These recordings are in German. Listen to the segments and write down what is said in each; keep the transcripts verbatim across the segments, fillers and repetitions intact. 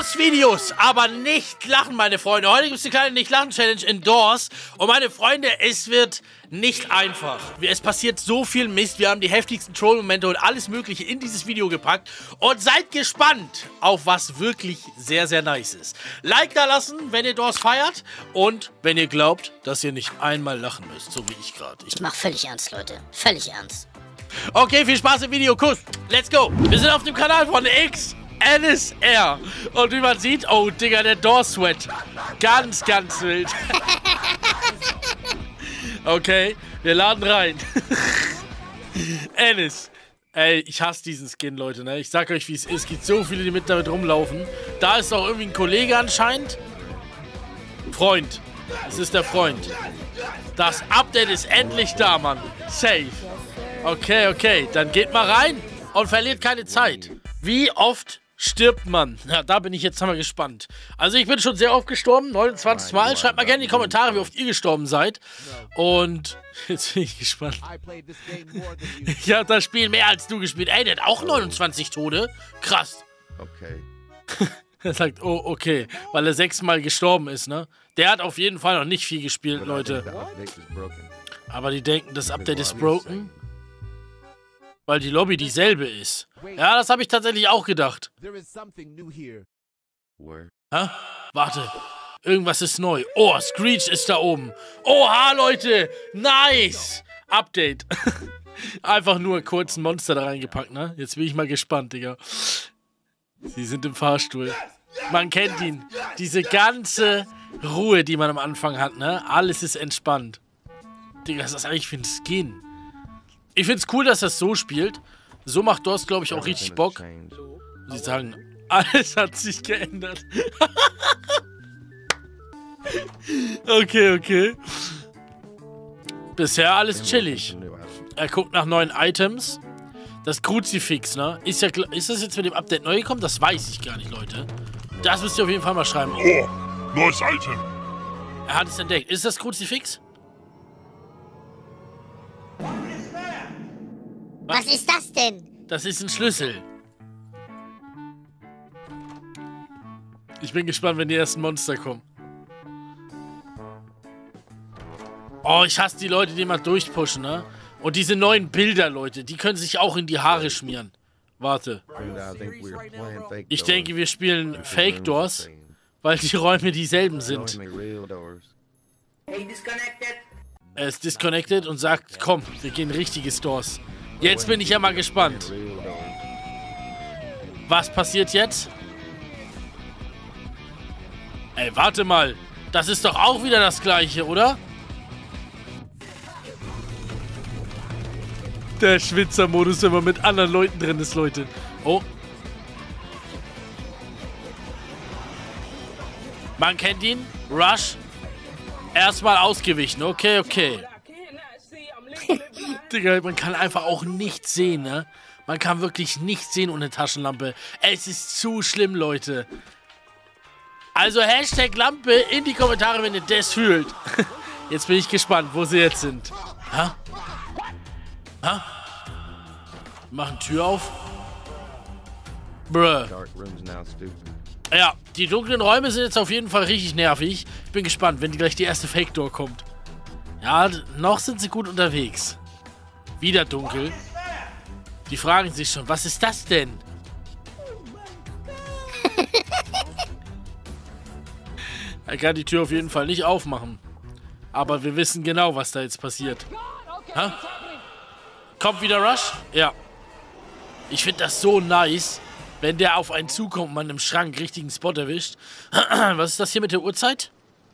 DOS-Videos, aber nicht lachen, meine Freunde. Heute gibt es eine kleine Nicht-Lachen-Challenge in DOS. Und meine Freunde, es wird nicht einfach. Es passiert so viel Mist. Wir haben die heftigsten Troll-Momente und alles Mögliche in dieses Video gepackt. Und seid gespannt auf was wirklich sehr, sehr nice ist. Like da lassen, wenn ihr DOS feiert. Und wenn ihr glaubt, dass ihr nicht einmal lachen müsst, so wie ich gerade. Ich mach völlig ernst, Leute. Völlig ernst. Okay, viel Spaß im Video. Kuss. Let's go. Wir sind auf dem Kanal von X N S R. Und wie man sieht, oh, Digga, der Door-Sweat. Ganz, ganz wild. Okay, wir laden rein. Ennis. Ey, ich hasse diesen Skin, Leute, ne? Ich sag euch, wie es ist. Es gibt so viele, die mit damit rumlaufen. Da ist auch irgendwie ein Kollege anscheinend. Freund. Es ist der Freund. Das Update ist endlich da, Mann. Safe. Okay, okay. Dann geht mal rein und verliert keine Zeit. Wie oft stirbt man? Ja, da bin ich jetzt mal gespannt. Also ich bin schon sehr oft gestorben, neunundzwanzig Mal. Schreibt mal gerne in die Kommentare, wie oft ihr gestorben seid. Und jetzt bin ich gespannt. Ich habe das Spiel mehr als du gespielt. Ey, der hat auch neunundzwanzig Tode. Krass. Okay. Er sagt, oh, okay, weil er sechsmal gestorben ist, ne? Der hat auf jeden Fall noch nicht viel gespielt, Leute. Aber die denken, das Update ist broken. Weil die Lobby dieselbe ist. Ja, das habe ich tatsächlich auch gedacht. Hä? Warte. Irgendwas ist neu. Oh, Screech ist da oben. Oha, Leute. Nice. Update. Einfach nur kurz ein Monster da reingepackt, ne? Jetzt bin ich mal gespannt, Digga. Sie sind im Fahrstuhl. Man kennt ihn. Diese ganze Ruhe, die man am Anfang hat, ne? Alles ist entspannt. Digga, was ist das eigentlich für ein Skin? Ich find's cool, dass das so spielt. So macht DOS, glaube ich, auch richtig Bock. Sie sagen, alles hat sich geändert. Okay, okay. Bisher alles chillig. Er guckt nach neuen Items. Das Kruzifix, ne? Ist, ja, ist das jetzt mit dem Update neu gekommen? Das weiß ich gar nicht, Leute. Das müsst ihr auf jeden Fall mal schreiben. Oh, neues Item. Er hat es entdeckt. Ist das Kruzifix? Was ist das denn? Das ist ein Schlüssel. Ich bin gespannt, wenn die ersten Monster kommen. Oh, ich hasse die Leute, die mal durchpushen, ne? Und diese neuen Bilder, Leute, die können sich auch in die Haare schmieren. Warte. Ich denke, wir spielen Fake Doors, weil die Räume dieselben sind. Er ist disconnected und sagt, komm, wir gehen richtige Stores. Jetzt bin ich ja mal gespannt. Was passiert jetzt? Ey, warte mal. Das ist doch auch wieder das Gleiche, oder? Der Schwitzer-Modus, wenn man mit anderen Leuten drin ist, Leute. Oh. Man kennt ihn. Rush. Erstmal ausgewichen. Okay, okay. Digga, man kann einfach auch nichts sehen, ne? Man kann wirklich nichts sehen ohne Taschenlampe. Es ist zu schlimm, Leute. Also Hashtag Lampe in die Kommentare, wenn ihr das fühlt. Jetzt bin ich gespannt, wo sie jetzt sind. Hä? Hä? Machen Tür auf. Bruh. Ja, die dunklen Räume sind jetzt auf jeden Fall richtig nervig. Ich bin gespannt, wenn gleich die erste Fake Door kommt. Ja, noch sind sie gut unterwegs. Wieder dunkel. Die fragen sich schon, was ist das denn? Er kann die Tür auf jeden Fall nicht aufmachen. Aber wir wissen genau, was da jetzt passiert. Hä? Kommt wieder Rush? Ja. Ich finde das so nice, wenn der auf einen zukommt und man im Schrank richtigen Spot erwischt. Was ist das hier mit der Uhrzeit?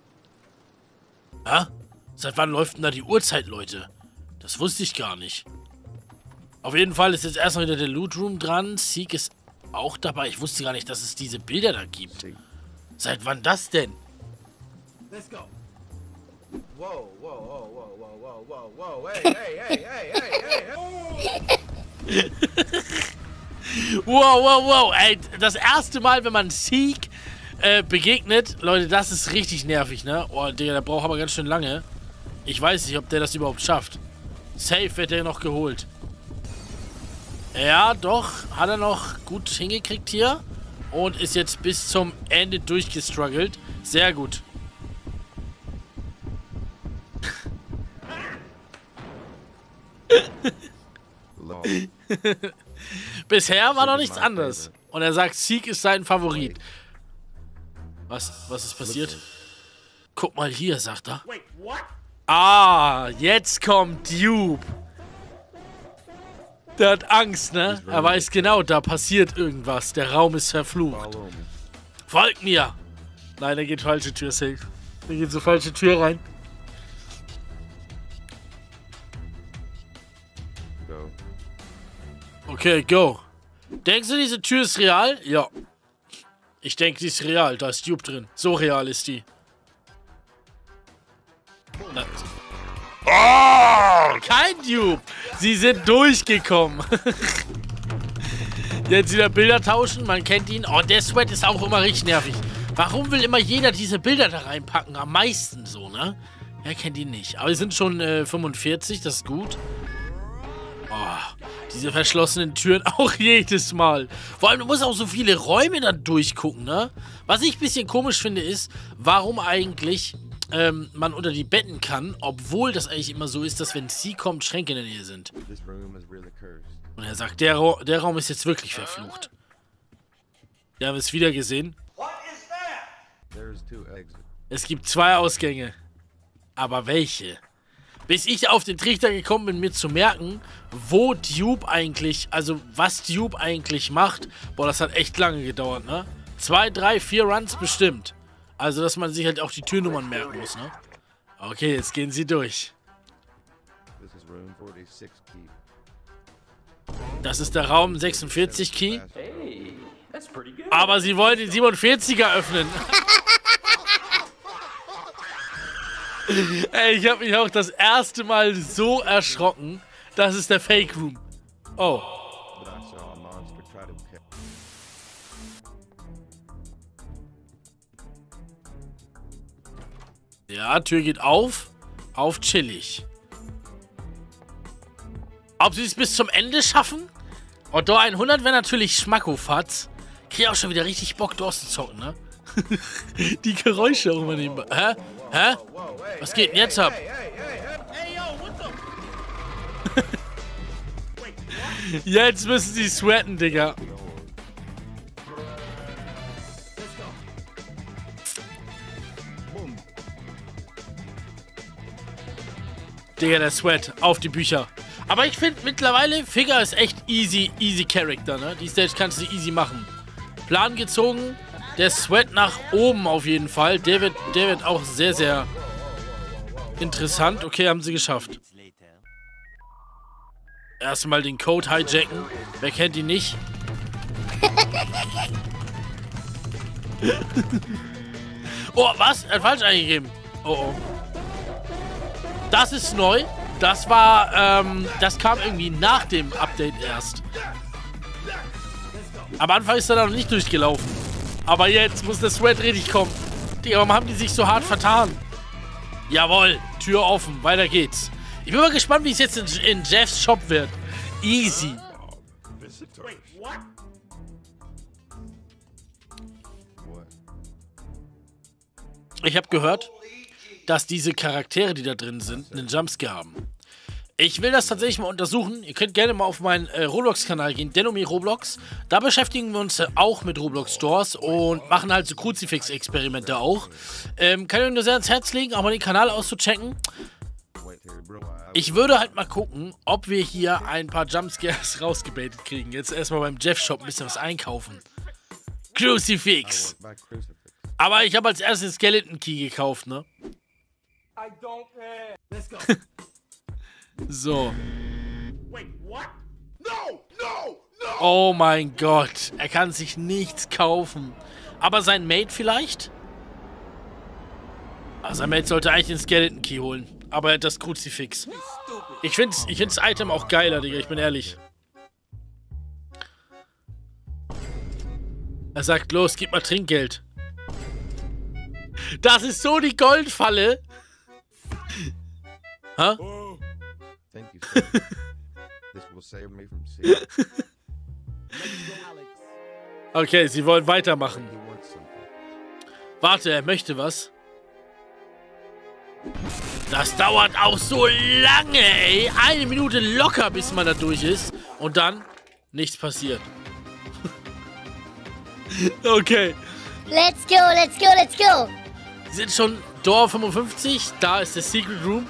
Hä? Seit wann läuft denn da die Uhrzeit, Leute? Das wusste ich gar nicht. Auf jeden Fall ist jetzt erstmal wieder der Loot Room dran. Seek ist auch dabei. Ich wusste gar nicht, dass es diese Bilder da gibt. Seit wann das denn? Let's go. Whoa, whoa, whoa, whoa, whoa, whoa, whoa, hey, hey, hey, hey, hey, hey. Wow, wow, wow. Ey, das erste Mal, wenn man Seek äh, begegnet, Leute, das ist richtig nervig, ne? Oh, Digga, der braucht aber ganz schön lange. Ich weiß nicht, ob der das überhaupt schafft. Safe wird der noch geholt. Ja, doch. Hat er noch gut hingekriegt hier. und ist jetzt bis zum Ende durchgestruggelt. Sehr gut. Bisher war noch nichts anderes. Und er sagt, Zeke ist sein Favorit. Was, was ist passiert? Guck mal hier, sagt er. Ah, jetzt kommt Dupe. Der hat Angst, ne? Er weiß genau, da passiert irgendwas. Der Raum ist verflucht. Folgt mir! Nein, er geht falsche Tür, safe. Er geht so falsche Tür rein. Okay, go. Denkst du, diese Tür ist real? Ja. Ich denke, die ist real. Da ist Dupe drin. So real ist die. Na. Oh, kein Dupe. Sie sind durchgekommen. Jetzt wieder Bilder tauschen. Man kennt ihn. Oh, der Sweat ist auch immer richtig nervig. Warum will immer jeder diese Bilder da reinpacken? Am meisten so, ne? Er kennt ihn nicht. Aber wir sind schon äh, fünfundvierzig. Das ist gut. Oh, diese verschlossenen Türen auch jedes Mal. Vor allem, du musst auch so viele Räume dann durchgucken, ne? Was ich ein bisschen komisch finde, ist, warum eigentlich ähm, man unter die Betten kann, obwohl das eigentlich immer so ist, dass wenn sie kommt, Schränke in der Nähe sind. Und er sagt, der, Ra der Raum ist jetzt wirklich verflucht. Wir haben es wieder gesehen. Es gibt zwei Ausgänge. Aber welche? Bis ich auf den Trichter gekommen bin, mir zu merken, wo Dupe eigentlich, also was Dupe eigentlich macht. Boah, das hat echt lange gedauert, ne? Zwei, drei, vier Runs bestimmt. Also, dass man sich halt auch die Türnummern merken muss, ne? Okay, jetzt gehen sie durch. Das ist der Raum sechsundvierzig Key. Aber sie wollen den siebenundvierziger öffnen. Ey, ich habe mich auch das erste Mal so erschrocken. Das ist der Fake Room. Oh. Ja, Tür geht auf. Auf chillig. Ob sie es bis zum Ende schaffen? Und da hundert wäre natürlich Schmackofatz. Krieg auch schon wieder richtig Bock durchzuzocken, ne? Die Geräusche auch immer nebenbei. Hä? Hä? Was geht denn jetzt ab? Jetzt müssen sie sweaten, Digga. Digga, der Sweat. Auf die Bücher. Aber ich finde mittlerweile, Figure ist echt easy, easy Character, ne? Die Stage kannst du easy machen. Plan gezogen. Der Sweat nach oben auf jeden Fall. Der wird, der wird auch sehr, sehr interessant. Okay, haben sie geschafft. Erstmal den Code hijacken. Wer kennt ihn nicht? Oh, was? Er hat falsch eingegeben. Oh, oh. Das ist neu. Das war, ähm, das kam irgendwie nach dem Update erst. Am Anfang ist er noch nicht durchgelaufen. Aber jetzt muss der Sweat richtig kommen. Digga, warum haben die sich so hart vertan? Jawohl, Tür offen, weiter geht's. Ich bin mal gespannt, wie es jetzt in, in Jeffs Shop wird. Easy. Ich habe gehört, dass diese Charaktere, die da drin sind, einen Jumpscare haben. Ich will das tatsächlich mal untersuchen. Ihr könnt gerne mal auf meinen äh, Roblox-Kanal gehen, Denomi Roblox. Da beschäftigen wir uns äh, auch mit Roblox-Stores und machen halt so Kruzifix-Experimente auch. Ähm, kann ich euch nur sehr ans Herz legen, auch mal den Kanal auszuchecken. Ich würde halt mal gucken, ob wir hier ein paar Jumpscares rausgebetet kriegen. Jetzt erstmal beim Jeff-Shop ein bisschen was einkaufen. Crucifix. Aber ich habe als erstes den Skeleton Key gekauft, ne? So. Oh mein Gott. Er kann sich nichts kaufen. Aber sein Mate vielleicht? Also sein Mate sollte eigentlich den Skeleton Key holen. Aber er hat das Kruzifix. Ich finde ich find's Item auch geiler, Digga. Ich bin ehrlich. Er sagt, los, gib mal Trinkgeld. Das ist so die Goldfalle. Hä? Thank you, sir. This will save me from seeing. Okay, sie wollen weitermachen. He wants something. Warte, er möchte was. Das dauert auch so lange, ey. Eine Minute locker, bis man da durch ist. Und dann nichts passiert. Okay. Let's go, let's go, let's go. Wir sind schon Door fünfundfünfzig. Da ist der Secret Room.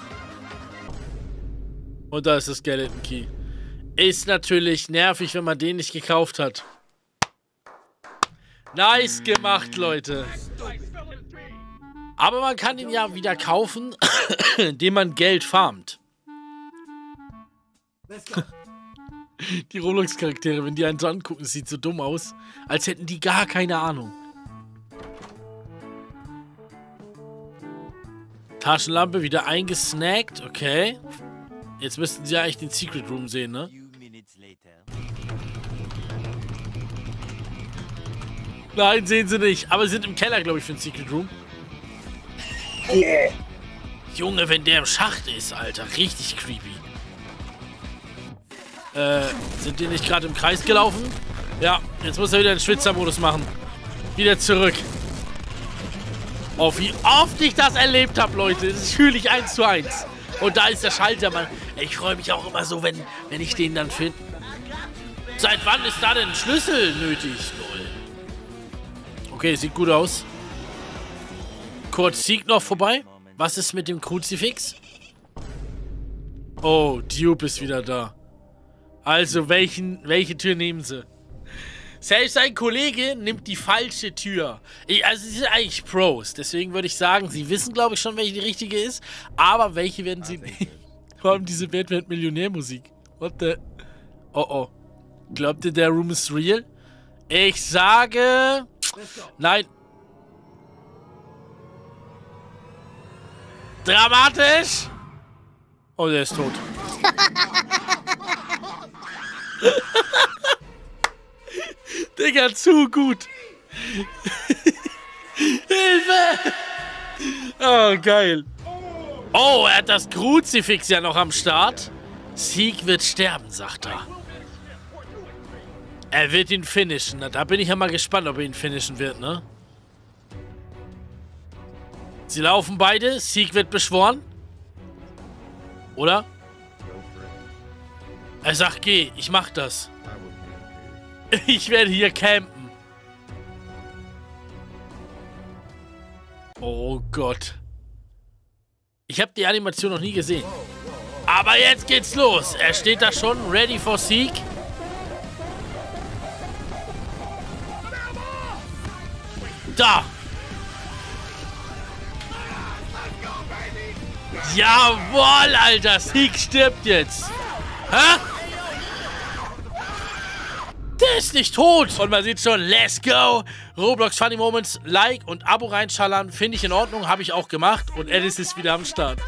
Und da ist das Skeleton Key. Ist natürlich nervig, wenn man den nicht gekauft hat. Nice gemacht, Leute. Aber man kann ihn ja wieder kaufen, indem man Geld farmt. Die Roblox-Charaktere, wenn die einen so angucken, das sieht so dumm aus, als hätten die gar keine Ahnung. Taschenlampe wieder eingesnackt, okay. Jetzt müssten sie ja eigentlich den Secret Room sehen, ne? Nein, sehen sie nicht. Aber sie sind im Keller, glaube ich, für den Secret Room. Oh. Junge, wenn der im Schacht ist, Alter. Richtig creepy. Äh, sind die nicht gerade im Kreis gelaufen? Ja, jetzt muss er wieder den Schwitzermodus machen. Wieder zurück. Oh, wie oft ich das erlebt habe, Leute. Das fühle ich eins zu eins. Und da ist der Schalter, Mann. Ich freue mich auch immer so, wenn, wenn ich den dann finde. Seit wann ist da denn ein Schlüssel nötig? Lol. Okay, sieht gut aus. Kurz Sieg noch vorbei. Was ist mit dem Kruzifix? Oh, Dupe ist wieder da. Also, welchen, welche Tür nehmen sie? Selbst ein Kollege nimmt die falsche Tür. Ich, also, sie sind eigentlich Pros. Deswegen würde ich sagen, sie wissen, glaube ich, schon, welche die richtige ist. Aber welche werden sie nehmen? Vor allem diese Batman-Millionär-Musik. What the... Oh, oh. Glaubt ihr, der Room ist real? Ich sage... Nein. Dramatisch. Oh, der ist tot. Digga, zu gut. Hilfe! Oh, geil. Oh, er hat das Kruzifix ja noch am Start. Sieg wird sterben, sagt er. Er wird ihn finishen. Da bin ich ja mal gespannt, ob er ihn finishen wird, ne? Sie laufen beide. Sieg wird beschworen. Oder? Er sagt, geh, ich mach das. Ich werde hier campen. Oh Gott. Ich habe die Animation noch nie gesehen. Aber jetzt geht's los. Er steht da schon, ready for Sieg. Da. Jawohl, Alter. Sieg stirbt jetzt. Hä? Der ist nicht tot. Und man sieht schon, let's go. Roblox Funny Moments, Like und Abo reinschallern. Finde ich in Ordnung, habe ich auch gemacht. Und Alice ist wieder am Start.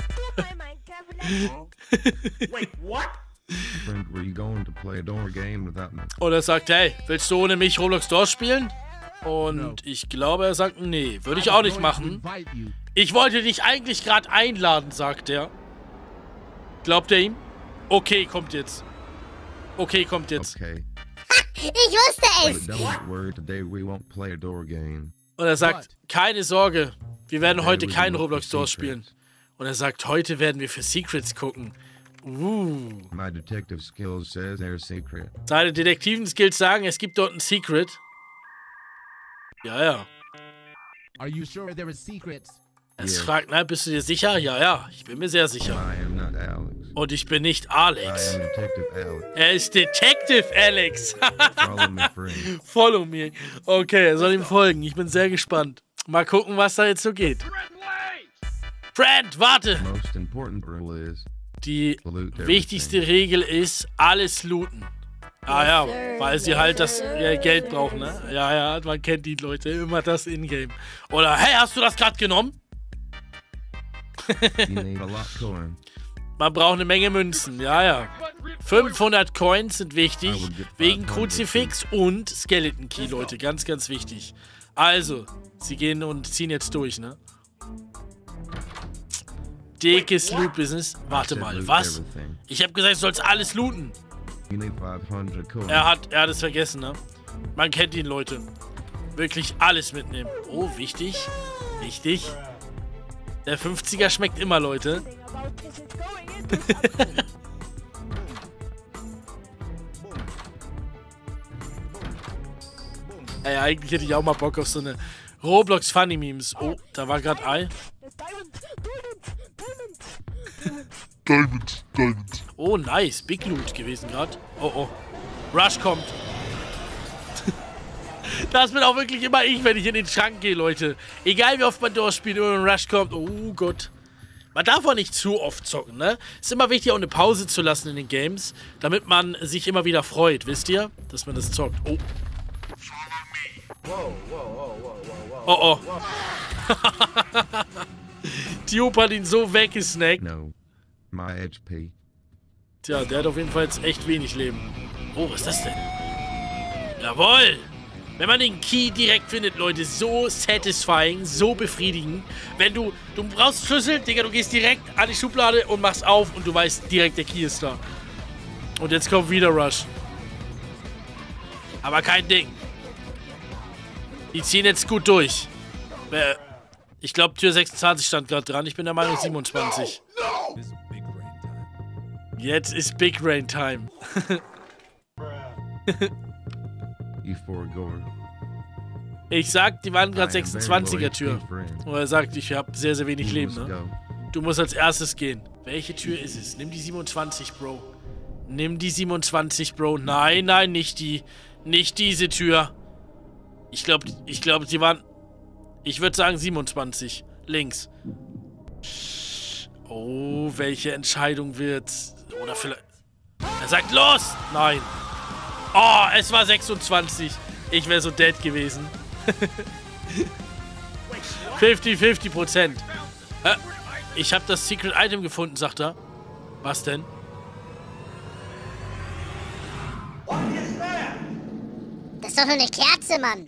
Und er sagt, hey, willst du ohne mich Roblox Doors spielen? Und ich glaube, er sagt, nee, würde ich auch nicht machen. Ich wollte dich eigentlich gerade einladen, sagt er. Glaubt er ihm? Okay, kommt jetzt. Okay, kommt jetzt. Okay. Ich wusste es. Und er sagt, keine Sorge, wir werden heute keinen Roblox Doors spielen. Und er sagt, heute werden wir für Secrets gucken. Uh. Seine Detektiven-Skills sagen, es gibt dort ein Secret. Ja, ja. Are you sure there is secrets? Er fragt, na, bist du dir sicher? Ja, ja, ich bin mir sehr sicher. Und ich bin nicht Alex. Er ist Detective Alex. Follow me. Okay, er soll ihm folgen. Ich bin sehr gespannt. Mal gucken, was da jetzt so geht. Friend, warte! Die wichtigste Regel ist, alles looten. Ah ja, weil sie halt das ja, Geld brauchen, ne? Ja, ja, man kennt die Leute, immer das Ingame. Oder, hey, hast du das gerade genommen? Man braucht eine Menge Münzen, ja, ja. fünfhundert Coins sind wichtig, wegen Kruzifix und Skeleton Key, Leute, ganz, ganz wichtig. Also, sie gehen und ziehen jetzt durch, ne? Dickes Loot-Business. Warte mal, was? Ich habe gesagt, du sollst alles looten. Er hat, er hat es vergessen, ne? Man kennt ihn, Leute. Wirklich alles mitnehmen. Oh, wichtig. Wichtig. Der fünfziger schmeckt immer, Leute. Ey, eigentlich hätte ich auch mal Bock auf so eine Roblox Funny Memes. Oh, da war gerade Ei. Diamond, Diamond. Oh, nice. Big Loot gewesen gerade. Oh, oh. Rush kommt. Das bin auch wirklich immer ich, wenn ich in den Schrank gehe, Leute. Egal wie oft man durchspielt, immer ein Rush kommt. Oh Gott. Man darf auch nicht zu oft zocken, ne? Ist immer wichtig, auch eine Pause zu lassen in den Games, damit man sich immer wieder freut, wisst ihr? Dass man das zockt. Oh. Oh, oh. Tube hat ihn so weggesnackt. No. My H P. Tja, der hat auf jeden Fall jetzt echt wenig Leben. Oh, was ist das denn? Jawohl! Wenn man den Key direkt findet, Leute, so satisfying, so befriedigend. Wenn du, du brauchst Schlüssel, Digga, du gehst direkt an die Schublade und machst auf und du weißt direkt, der Key ist da. Und jetzt kommt wieder Rush. Aber kein Ding. Die ziehen jetzt gut durch. Ich glaube, Tür sechsundzwanzig stand gerade dran. Ich bin der Meinung siebenundzwanzig. Jetzt ist Big Rain Time. Ich sag, die waren gerade sechsundzwanziger Tür. Und er sagt, ich habe sehr, sehr wenig Leben, ne? Du musst als erstes gehen. Welche Tür ist es? Nimm die siebenundzwanzig, Bro. Nimm die siebenundzwanzig, Bro. Nein, nein, nicht die. Nicht diese Tür. Ich glaube, ich glaube, sie waren... Ich würde sagen siebenundzwanzig. Links. Oh, welche Entscheidung wird... Oder vielleicht... Er sagt, los! Nein. Oh, es war sechsundzwanzig. Ich wäre so dead gewesen. fünfzig fünfzig Prozent. Äh, ich habe das Secret Item gefunden, sagt er. Was denn? Das ist doch nur eine Kerze, Mann.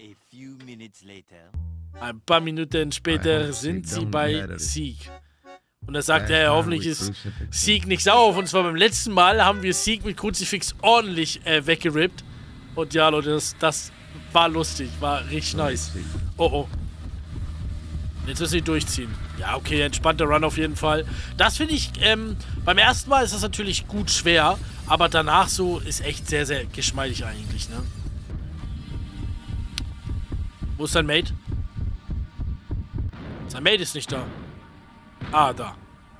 Ein paar Minuten später sind sie bei Sieg. Und da sagt er, hoffentlich ist Sieg nicht sauer auf uns, weil beim letzten Mal haben wir Sieg mit Kruzifix ordentlich äh, weggerippt. Und ja, Leute, das, das war lustig, war richtig nice. Oh, oh. Jetzt müssen sie durchziehen. Ja, okay, entspannter Run auf jeden Fall. Das finde ich, ähm, beim ersten Mal ist das natürlich gut schwer, aber danach so ist echt sehr, sehr geschmeidig eigentlich, ne? Wo ist dein Mate? Sein Mate ist nicht da. Ah, da.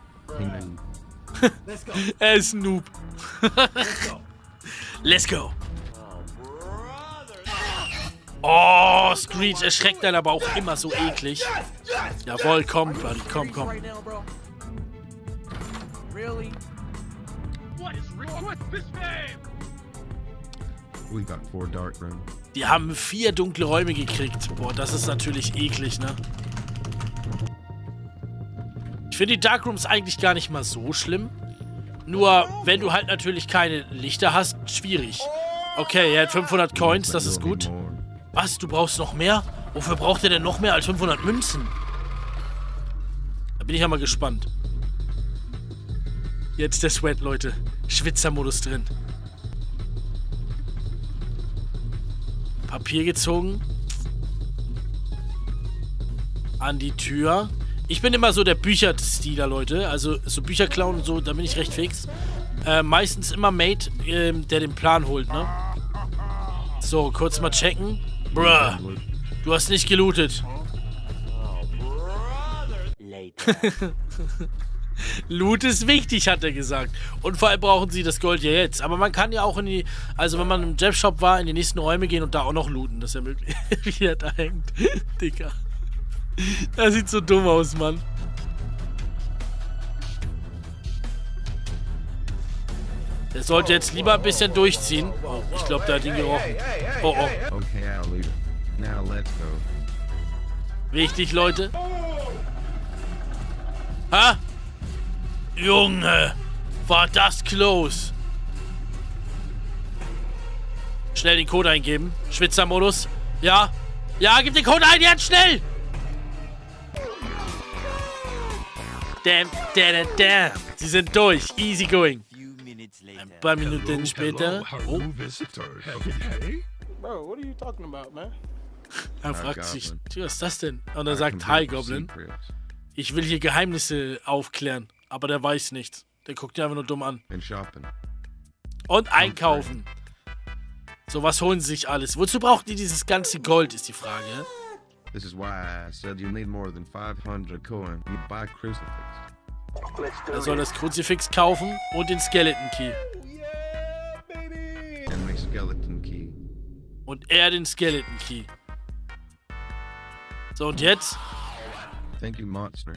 Er ist ein Noob. Let's go. Oh, Screech erschreckt dann aber auch immer so eklig. Jawohl, komm, Buddy, komm, komm. Die haben vier dunkle Räume gekriegt. Boah, das ist natürlich eklig, ne? Ich finde die Darkrooms eigentlich gar nicht mal so schlimm. Nur, wenn du halt natürlich keine Lichter hast, schwierig. Okay, er hat fünfhundert Coins, das ist gut. Was, du brauchst noch mehr? Wofür braucht er denn noch mehr als fünfhundert Münzen? Da bin ich ja mal gespannt. Jetzt der Sweat, Leute. Schwitzermodus drin. Papier gezogen. An die Tür. Ich bin immer so der Bücherstealer, Leute. Also so Bücher klauen und so, da bin ich recht fix. Äh, meistens immer Mate, äh, der den Plan holt, ne? So, kurz mal checken. Bruh, du hast nicht gelootet. Loot ist wichtig, hat er gesagt. Und vor allem brauchen sie das Gold ja jetzt. Aber man kann ja auch in die, also wenn man im Jab-Shop war, in die nächsten Räume gehen und da auch noch looten. Das ist ja möglich. Wie er da hängt. Dicker. Das sieht so dumm aus, Mann. Der sollte jetzt lieber ein bisschen durchziehen. Oh, ich glaube, der hat ihn gerochen. Oh, oh. Wichtig, Leute. Ha? Junge, war das close. Schnell den Code eingeben. Schwitzermodus. Ja. Ja, gib den Code ein, jetzt schnell. Damn, damn, damn. Sie sind durch. Easy going. Ein paar Minuten später. Oh. Bro, what are you talking about, man? Er fragt Hi, sich, Goblin. was ist das denn? Und er I sagt, can hi build Goblin. secrets Ich will hier Geheimnisse aufklären. Aber der weiß nichts. Der guckt ihn einfach nur dumm an. and shopping. Und einkaufen. So, was holen sie sich alles? Wozu brauchen die dieses ganze Gold, ist die Frage. This is why I said you need more than five hundred coin. You buy crucifix. Er soll das Kruzifix kaufen und den Skeleton Key. And my skeleton key. Und er den Skeleton Key. So, und jetzt? Thank you, monster.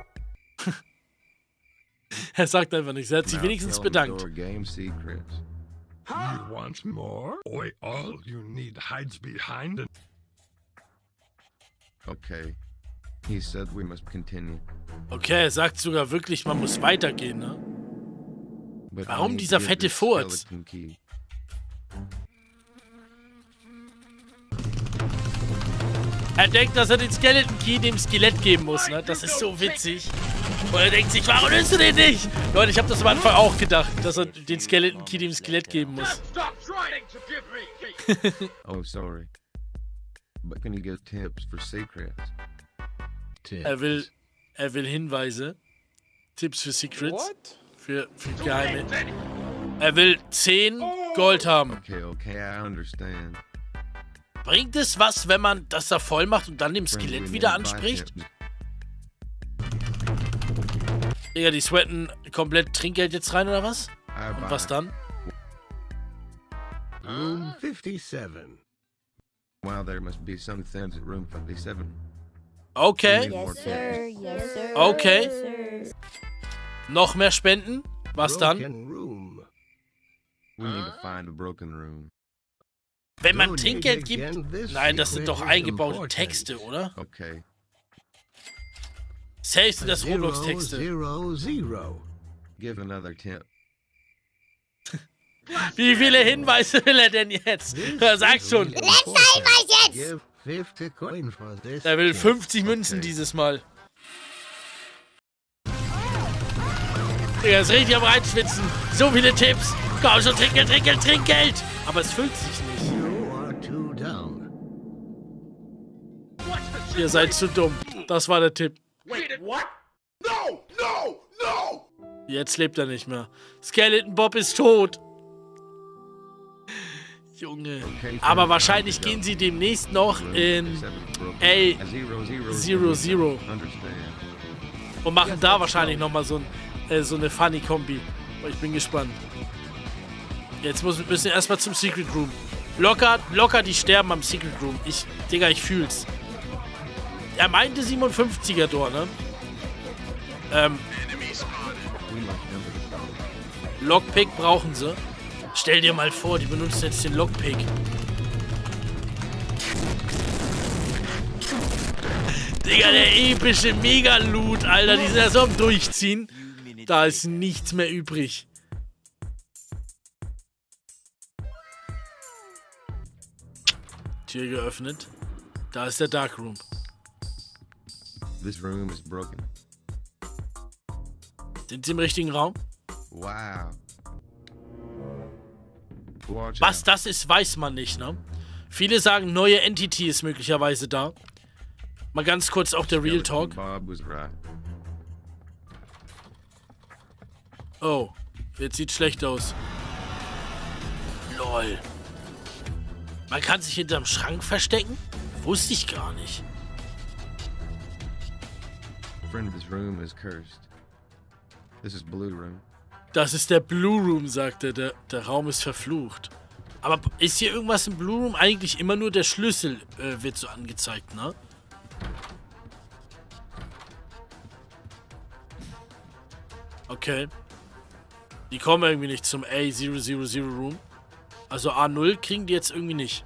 Er sagt einfach nichts. Er hat sich Now wenigstens tell me bedankt. your game secrets. You want more? Boy, all you need hides behind it. Okay. He said we must continue. Okay, er sagt sogar wirklich, man muss weitergehen, ne? But Warum I need dieser to give fette the Furz? skeleton key. Er denkt, dass er den Skeleton Key dem Skelett geben muss, ne? Das ist so witzig. Und er denkt sich, warum nimmst du den nicht? Leute, ich habe das am Anfang auch gedacht, dass er den Skeleton Key dem Skelett geben muss. Oh, sorry. But can you get tips for secrets? Er will, er will Hinweise. Tipps für Secrets. What? Für, für Geheime. Er will zehn Gold haben. Okay, okay, I understand. Bringt es was, wenn man das da voll macht und dann dem Friend, we Skelett need wieder five anspricht? tips. Digga, die sweaten komplett Trinkgeld jetzt rein oder was? I Und buy was dann? Room fifty-seven. Well, there must be some things at room fifty-seven. Okay, Yes, sir. Yes, sir. Okay. Yes, sir. noch mehr Spenden. Was dann? Broken room. We need to find a broken room. Wenn man No need Trinkgeld to gibt? get this Nein, das sind secret doch is eingebaute important. Texte, oder? Okay. Safe sind das Zero, Roblox-Texte. Zero, zero. Give another tip. Wie viele Hinweise will er denn jetzt? Er sagt schon. Letzter Hinweis jetzt! Give fifty coin for this. Er will tip. fünfzig Münzen Okay. dieses Mal. Digga, ist richtig am Reinschwitzen. So viele Tipps. Komm schon, Trinkgeld, Trinkgeld, Trinkgeld. Aber es füllt sich nicht. You are too down. Ihr seid zu dumm. Das war der Tipp. What? No! No! No! Jetzt lebt er nicht mehr. Skeleton Bob ist tot. Junge. Okay, Aber friend, wahrscheinlich time to go. gehen sie demnächst noch Room in fifty-seven broken. Ey, A zero, zero, Zero, Zero. Understand. und machen da wahrscheinlich nochmal so, ein, äh, so eine Funny-Kombi. Oh, ich bin gespannt. Jetzt muss, müssen wir erstmal zum Secret Room. Locker, locker, die sterben am Secret Room. Ich, Digga, ich fühl's. Er meinte siebenundfünfziger dort, ne? Ähm, We must enter the door. Lockpick brauchen sie. Stell dir mal vor, die benutzen jetzt den Lockpick. Digga, der epische Mega-Loot, Alter. Die sind ja so am Durchziehen. Da ist nichts mehr übrig. Tür geöffnet. Da ist der Dark Room. This room is broken. Sind sie im richtigen Raum? Wow. Watch Was out. das ist, weiß man nicht, ne? Viele sagen, neue Entity ist möglicherweise da. Mal ganz kurz auch der Real Skeleton Talk. Bob was right. Oh, jetzt sieht schlecht aus. Lol. Man kann sich hinterm Schrank verstecken? Wusste ich gar nicht. Friend, this room is cursed. This is Blue Room. Das ist der Blue Room, sagt er. Der, der Raum ist verflucht. Aber ist hier irgendwas im Blue Room? Eigentlich immer nur der Schlüssel äh, wird so angezeigt, ne? Okay. Die kommen irgendwie nicht zum A null null null Room. Also A null kriegen die jetzt irgendwie nicht.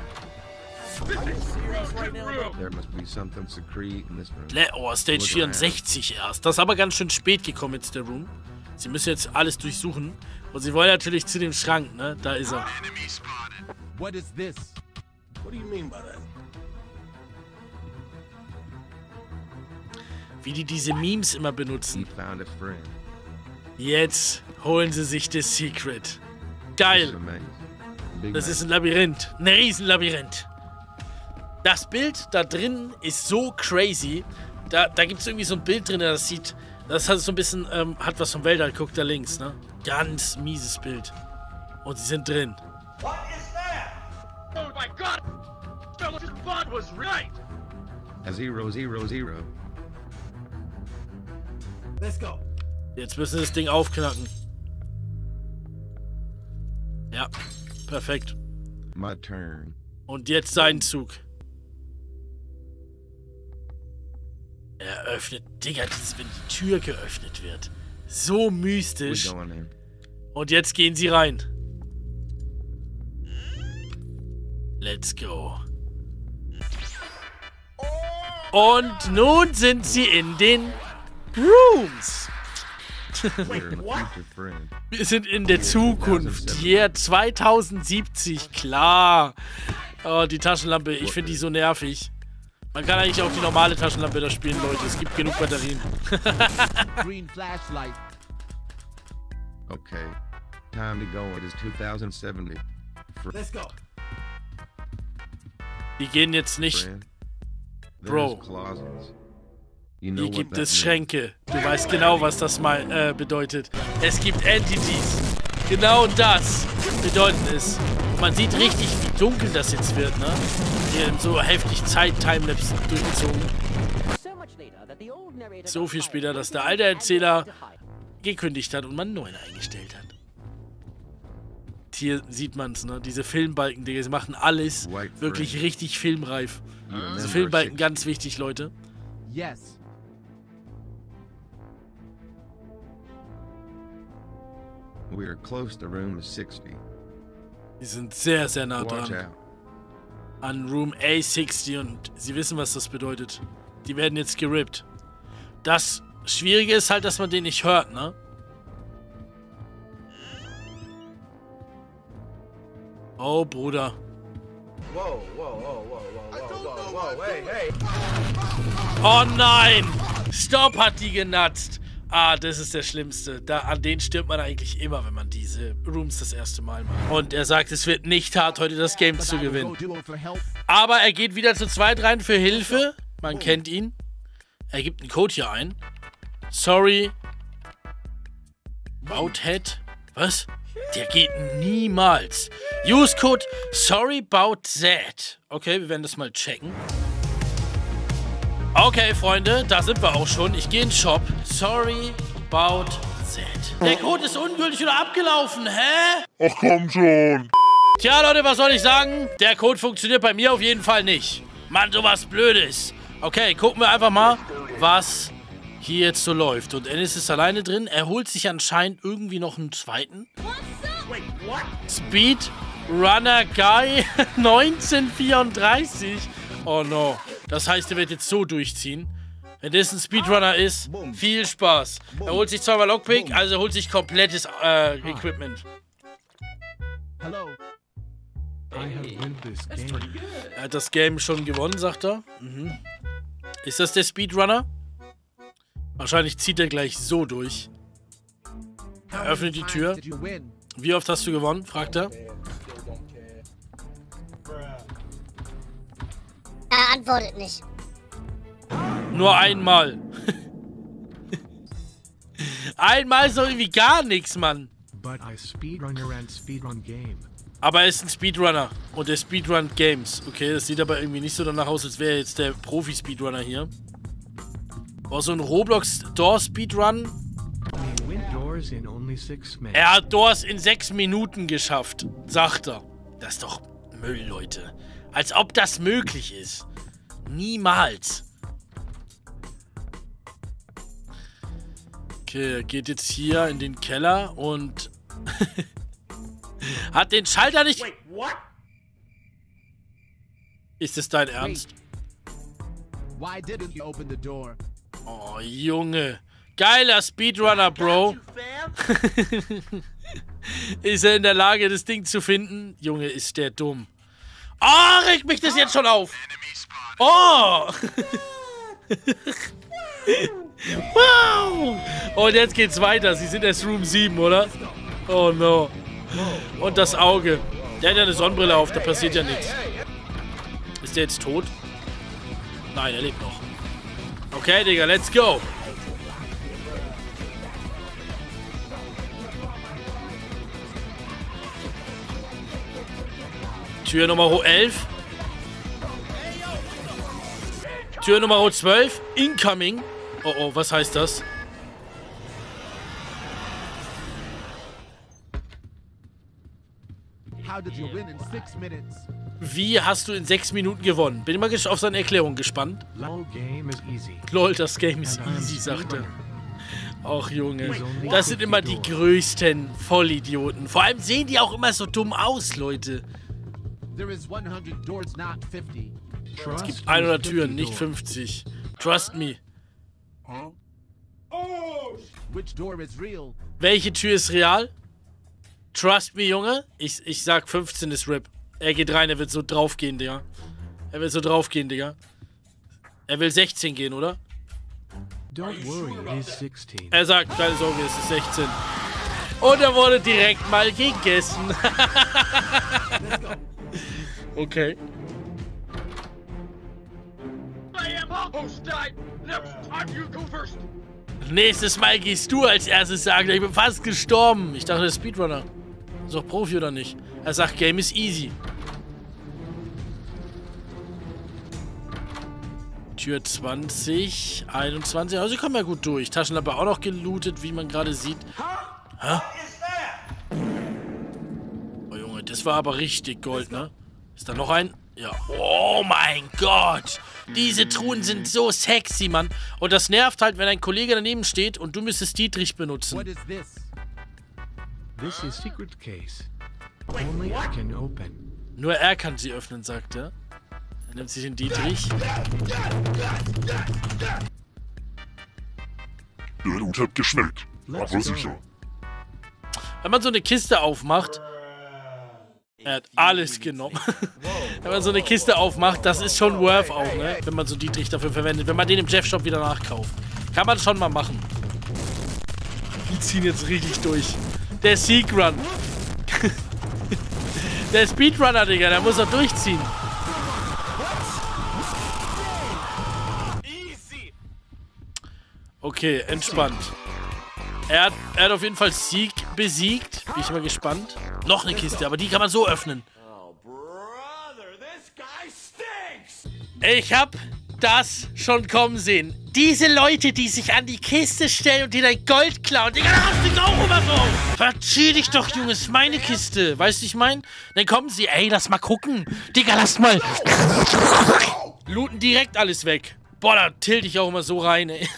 There must be something secret in this room. Le oh, Stage vierundsechzig erst. Das ist aber ganz schön spät gekommen jetzt, der Room. Sie müssen jetzt alles durchsuchen. Und sie wollen natürlich zu dem Schrank, ne? Da ist er. What is this? What do you mean by that? Wie die diese Memes immer He benutzen. found a friend. Jetzt holen sie sich das Secret. This is Geil. amazing. Big Das man. ist ein Labyrinth. Ein Riesenlabyrinth. Das Bild da drin ist so crazy. Da, da gibt es irgendwie so ein Bild drin, das sieht... Das hat so ein bisschen... Ähm, hat was vom Weltall. Guckt da links, ne? Ganz mieses Bild. Und sie sind drin. What is that? Oh my god! Phyllis' blood was right! A zero zero zero. Let's go. Jetzt müssen sie das Ding aufknacken. Ja, perfekt. My turn. Und jetzt sein Zug. Er öffnet... Digga, dieses, wenn die Tür geöffnet wird. So We're mystisch. going in. Und jetzt gehen sie rein. Let's go. Und nun sind sie in den Rooms. We're in a future friend. Wir sind in der Zukunft. Year zweitausendsiebzig, klar. Oh, die Taschenlampe, ich finde die so nervig. Man kann eigentlich auch die normale Taschenlampe da spielen, Leute. Es gibt genug Batterien. Green flashlight. Okay. Time to go. It is two thousand seventy. Fr- Let's go. Die gehen jetzt nicht. friend. Bro. There's closets. You know Hier what gibt that es means. Schränke. Du weißt genau, was das mal äh, bedeutet. Es gibt Entities. Genau das bedeutet es. Und man sieht richtig, wie dunkel das jetzt wird, ne? Hier so heftig Zeit-Timelapse durchgezogen. So viel später, dass der alte Erzähler gekündigt hat und man einen neuen eingestellt hat. Hier sieht man es, ne? Diese Filmbalken, Digga, sie machen alles White wirklich friend. richtig filmreif. You Diese remember Filmbalken, six- ganz wichtig, Leute. Yes. We are close to room sixty. Die sind sehr, sehr nah Watch dran. out. An Room A sechzig und sie wissen, was das bedeutet. Die werden jetzt gerippt. Das Schwierige ist halt, dass man den nicht hört, ne? Oh, Bruder. Whoa, whoa, whoa, whoa, whoa, whoa, whoa, whoa, hey, hey. Oh nein! Stopp hat die genatzt. Ah, das ist der Schlimmste. Da, an den stirbt man eigentlich immer, wenn man diese Rooms das erste Mal macht. Und er sagt, es wird nicht hart, heute das Game zu gewinnen. Aber er geht wieder zu zweit rein für Hilfe. Man kennt ihn. Er gibt einen Code hier ein. Sorry. Bouthead? Was? Der geht niemals. Use Code Sorry About That. Okay, wir werden das mal checken. Okay, Freunde, da sind wir auch schon. Ich gehe in den Shop. Sorry About That. Der Code ist ungültig oder abgelaufen, hä? Ach komm schon. Tja, Leute, was soll ich sagen? Der Code funktioniert bei mir auf jeden Fall nicht. Mann, sowas Blödes. Okay, gucken wir einfach mal, was hier jetzt so läuft. Und Ennis ist alleine drin. Er holt sich anscheinend irgendwie noch einen zweiten. Speed Runner Guy neunzehnhundertvierunddreißig. Oh no. Das heißt, er wird jetzt so durchziehen. Wenn das ein Speedrunner ist, viel Spaß. Er holt sich zweimal Lockpick, also er holt sich komplettes äh, Equipment. Hello. I have win this game. Er hat das Game schon gewonnen, sagt er. Mhm. Ist das der Speedrunner? Wahrscheinlich zieht er gleich so durch. Er öffnet die Tür. Did you win? Wie oft hast du gewonnen? Fragt er. Er antwortet nicht. Nur einmal. Einmal ist doch irgendwie gar nichts, Mann. But I speedrunner and speedrun game. Aber er ist ein Speedrunner. Und der Speedrun Games. Okay, das sieht aber irgendwie nicht so danach aus, als wäre er jetzt der Profi-Speedrunner hier. Oh, so ein Roblox-Door-Speedrun. We win doors in only six minutes. Er hat Doors in sechs Minuten geschafft, sagt er. Das ist doch Müll, Leute. Als ob das möglich ist. Niemals. Okay, er geht jetzt hier in den Keller und hat den Schalter nicht... Ist es dein Ernst? Why didn't you open the door? Oh, Junge. Geiler Speedrunner, Bro. Ist er in der Lage, das Ding zu finden? Junge, ist der dumm. Oh, regt mich das jetzt schon auf. Oh. Wow. Und jetzt geht's weiter. Sie sind erst Room sieben, oder? Oh, no. Und das Auge. Der hat ja eine Sonnenbrille auf, da passiert ja nichts. Ist der jetzt tot? Nein, er lebt noch. Okay, Digga, let's go. Tür Nummer elf. Tür Nummer zwölf. Incoming. Oh, oh, was heißt das? Wie hast du in sechs Minuten gewonnen? Bin mal auf seine Erklärung gespannt. Lol, das Game ist easy, sagt er. Ach, Junge. Das sind immer die größten Vollidioten. Vor allem sehen die auch immer so dumm aus, Leute. Es gibt hundert Türen, nicht fünfzig. Trust me. Welche Tür ist real? Trust me, Junge. Ich, ich sag fünfzehn ist R I P. Er geht rein, er wird so draufgehen, Digga. Er will so draufgehen, Digga. Er will sechzehn gehen, oder? Er sagt, keine Sorge, es ist sechzehn. Und er wurde direkt mal gegessen. Okay. Nächstes Mal gehst du als erstes, sagt er. Ich bin fast gestorben. Ich dachte, der Speedrunner. Ist doch Profi oder nicht? Er sagt, Game ist easy. Tür zwanzig, einundzwanzig. Also, sie kommen ja gut durch. Taschenlampe auch noch gelootet, wie man gerade sieht. Hä? Oh, Junge, das war aber richtig Gold, ne? Ist da noch ein? Ja. Oh mein Gott. Diese Truhen sind so sexy, Mann. Und das nervt halt, wenn ein Kollege daneben steht und du müsstest Dietrich benutzen. This is secret case. Only I can open. Nur er kann sie öffnen, sagt er. Er nimmt sich den Dietrich. Der Hut hat geschmeckt. Aber sicher. Wenn man so eine Kiste aufmacht... Er hat alles genommen. Wenn man so eine Kiste aufmacht, das ist schon worth auch, ne? Wenn man so Dietrich dafür verwendet. Wenn man den im Jeff-Shop wieder nachkauft. Kann man schon mal machen. Die ziehen jetzt richtig durch. Der Seek-Run. Der Speedrunner, Digga, der muss doch durchziehen. Okay, entspannt. Er hat, er hat auf jeden Fall Sieg besiegt. Bin ich mal gespannt. Noch eine Kiste, aber die kann man so öffnen. Ich hab das schon kommen sehen. Diese Leute, die sich an die Kiste stellen und dir dein Gold klauen. Digga, da hast du auch immer so. Verzieh dich doch, Junge, ist meine Kiste. Weißt du, ich mein? Dann kommen sie, ey, lass mal gucken. Digga, lass mal. Looten direkt alles weg. Boah, da tilt ich auch immer so rein, ey.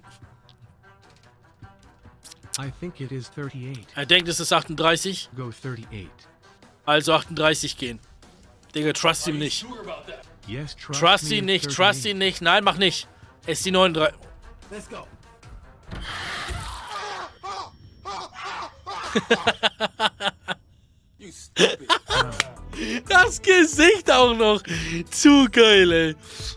I think it is thirty-eight. Er denkt, es ist achtunddreißig. Go thirty-eight. Also achtunddreißig gehen. Digga, trust ihn nicht. Yes, trust, Trust me ihn it's nicht, trust ihn nicht. Nein, mach nicht. Es ist die neununddreißig. Let's go. Das Gesicht auch noch. Zu geil, ey.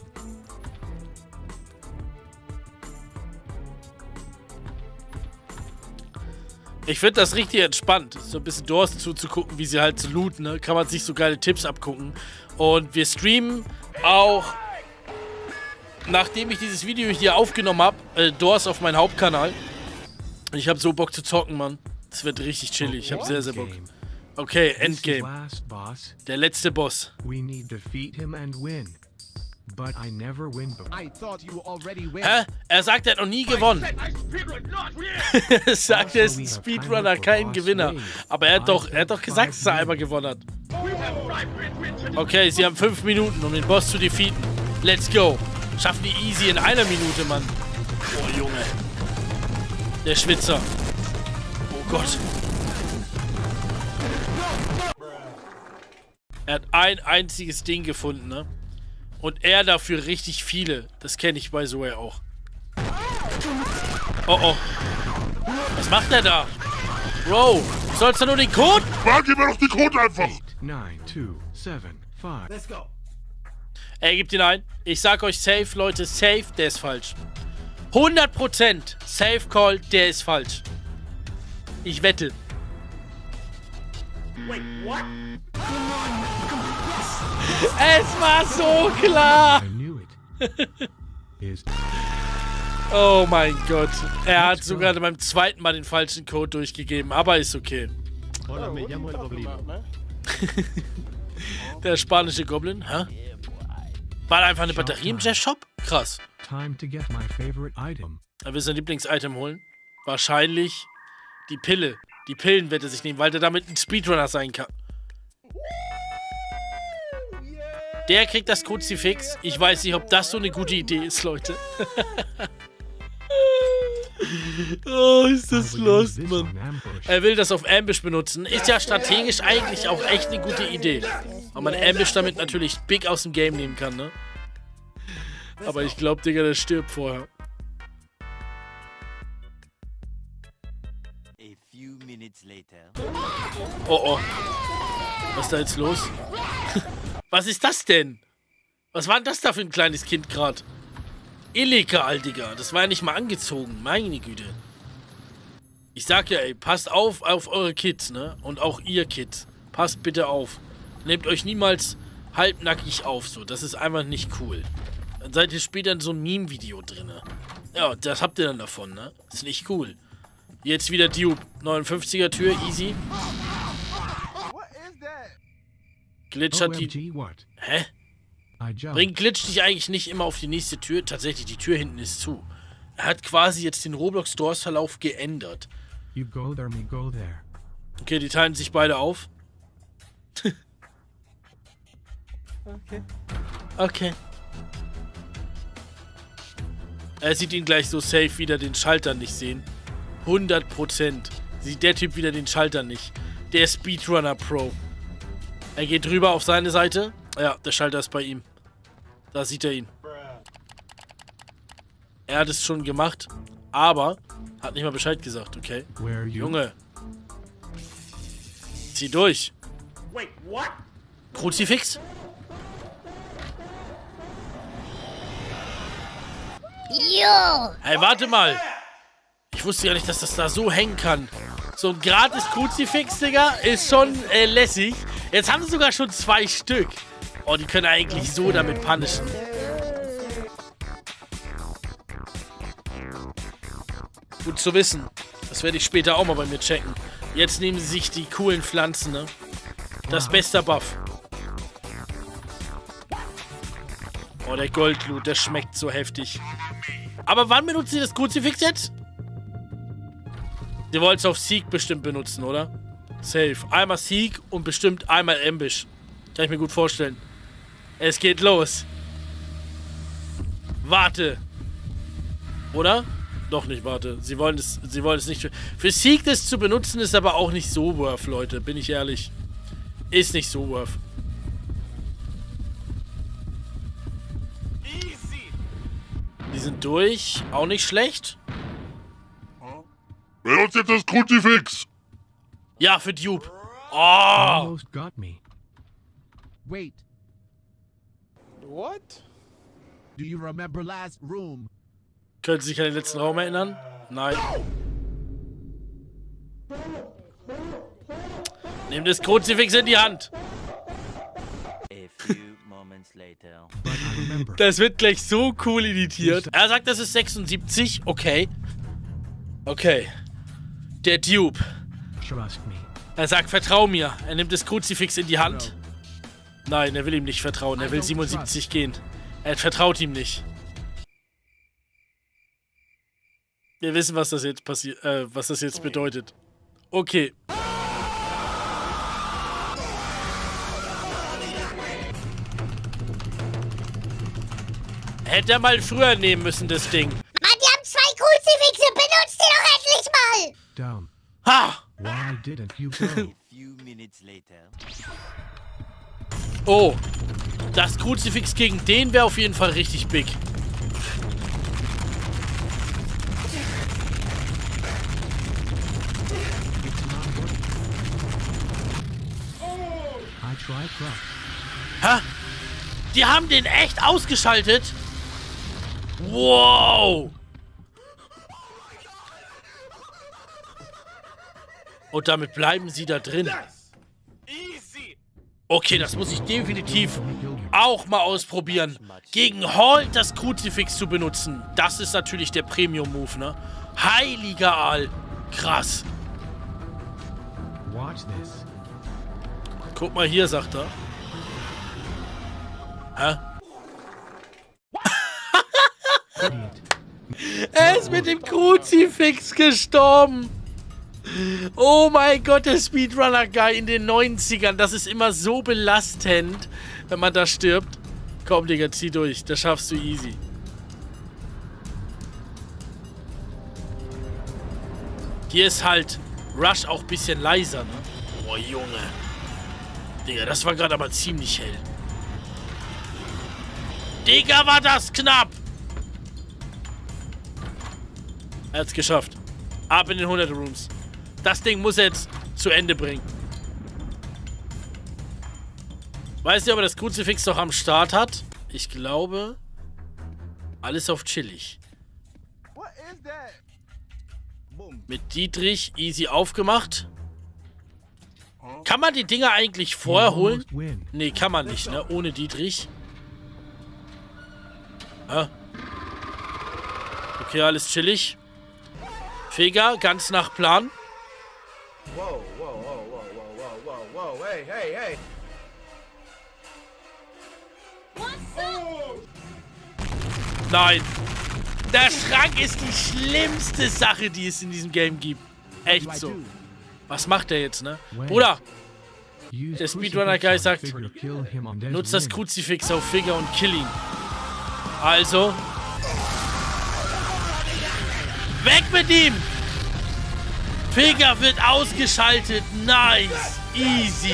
Ich finde das richtig entspannt, so ein bisschen Doors zuzugucken, wie sie halt so looten, ne? Kann man sich so geile Tipps abgucken. Und wir streamen auch, nachdem ich dieses Video hier aufgenommen habe, äh, Doors auf meinen Hauptkanal. Ich habe so Bock zu zocken, Mann. Das wird richtig chillig, ich habe sehr, sehr Bock. Okay, Endgame. Der letzte Boss. We need defeat him and win. But I never win before. I thought you already win. Hä? Er sagt, er hat noch nie gewonnen. Er sagt, er ist ein Speedrunner, kein Gewinner. Aber er hat doch, er hat doch gesagt, dass er einmal gewonnen hat. Okay, sie haben fünf Minuten, um den Boss zu defeaten. Let's go. Schaffen die easy in einer Minute, Mann. Oh, Junge. Der Schwitzer. Oh Gott. Er hat ein einziges Ding gefunden, ne? Und er dafür richtig viele. Das kenne ich bei Zoe auch. Oh, oh. Was macht er da? Bro, du sollst doch nur den Code? Mann, gib mir doch den Code einfach. eight, nine, two, seven, five. Let's go. Er gibt ihn ein. Ich sag euch safe, Leute, safe, der ist falsch. hundert Prozent Safe Call, der ist falsch. Ich wette. Wait, what? Es war so klar! I knew it. Is Oh mein Gott. Er hat sogar beim zweiten Mal den falschen Code durchgegeben, aber ist okay. Hola, me llamo el Goblino. Der spanische Goblin, hä? War da einfach eine Batterie im Jeff-Shop? Krass. time to get my favorite item. Er will sein Lieblingsitem holen. Wahrscheinlich die Pille. Die Pillen wird er sich nehmen, weil der damit ein Speedrunner sein kann. Der kriegt das Kruzifix. Ich weiß nicht, ob das so eine gute Idee ist, Leute. Oh, ist das lost, Mann. Er will das auf Ambush benutzen. Ist ja strategisch eigentlich auch echt eine gute Idee. Weil man Ambush damit natürlich big aus dem Game nehmen kann, ne? Aber ich glaube, Digga, der stirbt vorher. Oh, oh. Was ist da jetzt los? Was ist das denn? Was war denn das da für ein kleines Kind gerade? Illegal, Digga. Das war ja nicht mal angezogen. Meine Güte. Ich sag ja, ey, passt auf auf eure Kids, ne? Und auch ihr Kids. Passt bitte auf. Nehmt euch niemals halbnackig auf, so. Das ist einfach nicht cool. Dann seid ihr später in so einem Meme-Video drin. Ja, das habt ihr dann davon, ne? Ist nicht cool. Jetzt wieder Dupe. neunundfünfziger Tür, easy. Glitch hat die... Hä? Bringt Glitch dich eigentlich nicht immer auf die nächste Tür? Tatsächlich, die Tür hinten ist zu. Er hat quasi jetzt den Roblox-Doors-Verlauf geändert. You go there, me go there. Okay, die teilen sich beide auf. Okay. Okay. Er sieht ihn gleich so safe wieder den Schalter nicht sehen. hundert Prozent. Sieht der Typ wieder den Schalter nicht. Der Speedrunner Pro. Er geht rüber auf seine Seite. Ja, der Schalter ist bei ihm. Da sieht er ihn. Er hat es schon gemacht, aber hat nicht mal Bescheid gesagt, okay? Junge. Zieh durch. Wait, what? Kruzifix? Jo! Hey, warte mal. Ich wusste ja nicht, dass das da so hängen kann. So ein gratis Kruzifix, Digga, ist schon äh, lässig. Jetzt haben sie sogar schon zwei Stück. Oh, die können eigentlich so damit punishen. Gut zu wissen. Das werde ich später auch mal bei mir checken. Jetzt nehmen sie sich die coolen Pflanzen, ne? Das beste Buff. Oh, der Goldloot, der schmeckt so heftig. Aber wann benutzt ihr das Kruzifix jetzt? Ihr wollt es auf Seek bestimmt benutzen, oder? Safe. Einmal Seek und bestimmt einmal Ambush. Kann ich mir gut vorstellen. Es geht los. Warte. Oder? Doch nicht, warte. Sie wollen es, sie wollen es nicht. Für Seek das zu benutzen ist aber auch nicht so worth, Leute. Bin ich ehrlich. Ist nicht so worth. Die sind durch. Auch nicht schlecht. Benutzt jetzt das Kruzifix! Ja, für Dupe. Oh! Almost got me. Wait, What? do you remember last room? Können Sie sich an den letzten Raum erinnern? Nein. Nehmt das Kruzifix in die Hand. Das wird gleich so cool editiert. Er sagt, das ist sechsundsiebzig. Okay. Okay. Der Dupe. Trust me. Er sagt, vertrau mir. Er nimmt das Kruzifix in die Hand. Nein, er will ihm nicht vertrauen. Er will siebenundsiebzig gehen. Er vertraut ihm nicht. Wir wissen, was das jetzt passiert, äh, was das jetzt bedeutet. Okay. Hätte er mal früher nehmen müssen, das Ding. Mann, die haben zwei Kruzifixe. Benutzt die doch endlich mal. Down. Ha! Why didn't you go? Oh. Das Kruzifix gegen den wäre auf jeden Fall richtig big. I tried rough. Hä? Die haben den echt ausgeschaltet? Wow! Und damit bleiben sie da drin. Okay, das muss ich definitiv auch mal ausprobieren. Gegen Halt das Kruzifix zu benutzen. Das ist natürlich der Premium-Move, ne? Heiliger Aal. Krass. Guck mal hier, sagt er. Hä? Er ist mit dem Kruzifix gestorben. Oh mein Gott, der Speedrunner-Guy in den neunzigern. Das ist immer so belastend, wenn man da stirbt. Komm, Digga, zieh durch. Das schaffst du easy. Hier ist halt Rush auch ein bisschen leiser, ne? Oh, Junge. Digga, das war gerade aber ziemlich hell. Digga, war das knapp! Er hat's geschafft. Ab in den hundert Rooms. Das Ding muss er jetzt zu Ende bringen. Weiß nicht, ob er das Kruzifix noch am Start hat. Ich glaube, alles auf chillig. Mit Dietrich easy aufgemacht. Kann man die Dinger eigentlich vorher holen? Nee, kann man nicht, ne? Ohne Dietrich. Ja. Okay, alles chillig. Feger, ganz nach Plan. Whoa, whoa, whoa, whoa, whoa, whoa, whoa, whoa, hey, hey, hey. Nein. Der Schrank ist die schlimmste Sache, die es in diesem Game gibt. Echt so. Was macht der jetzt, ne? Bruder. Der Speedrunner-Guy sagt, nutzt das Kruzifix auf Feger und kill ihn. Also. Weg mit ihm! Feger wird ausgeschaltet. Nice. Easy.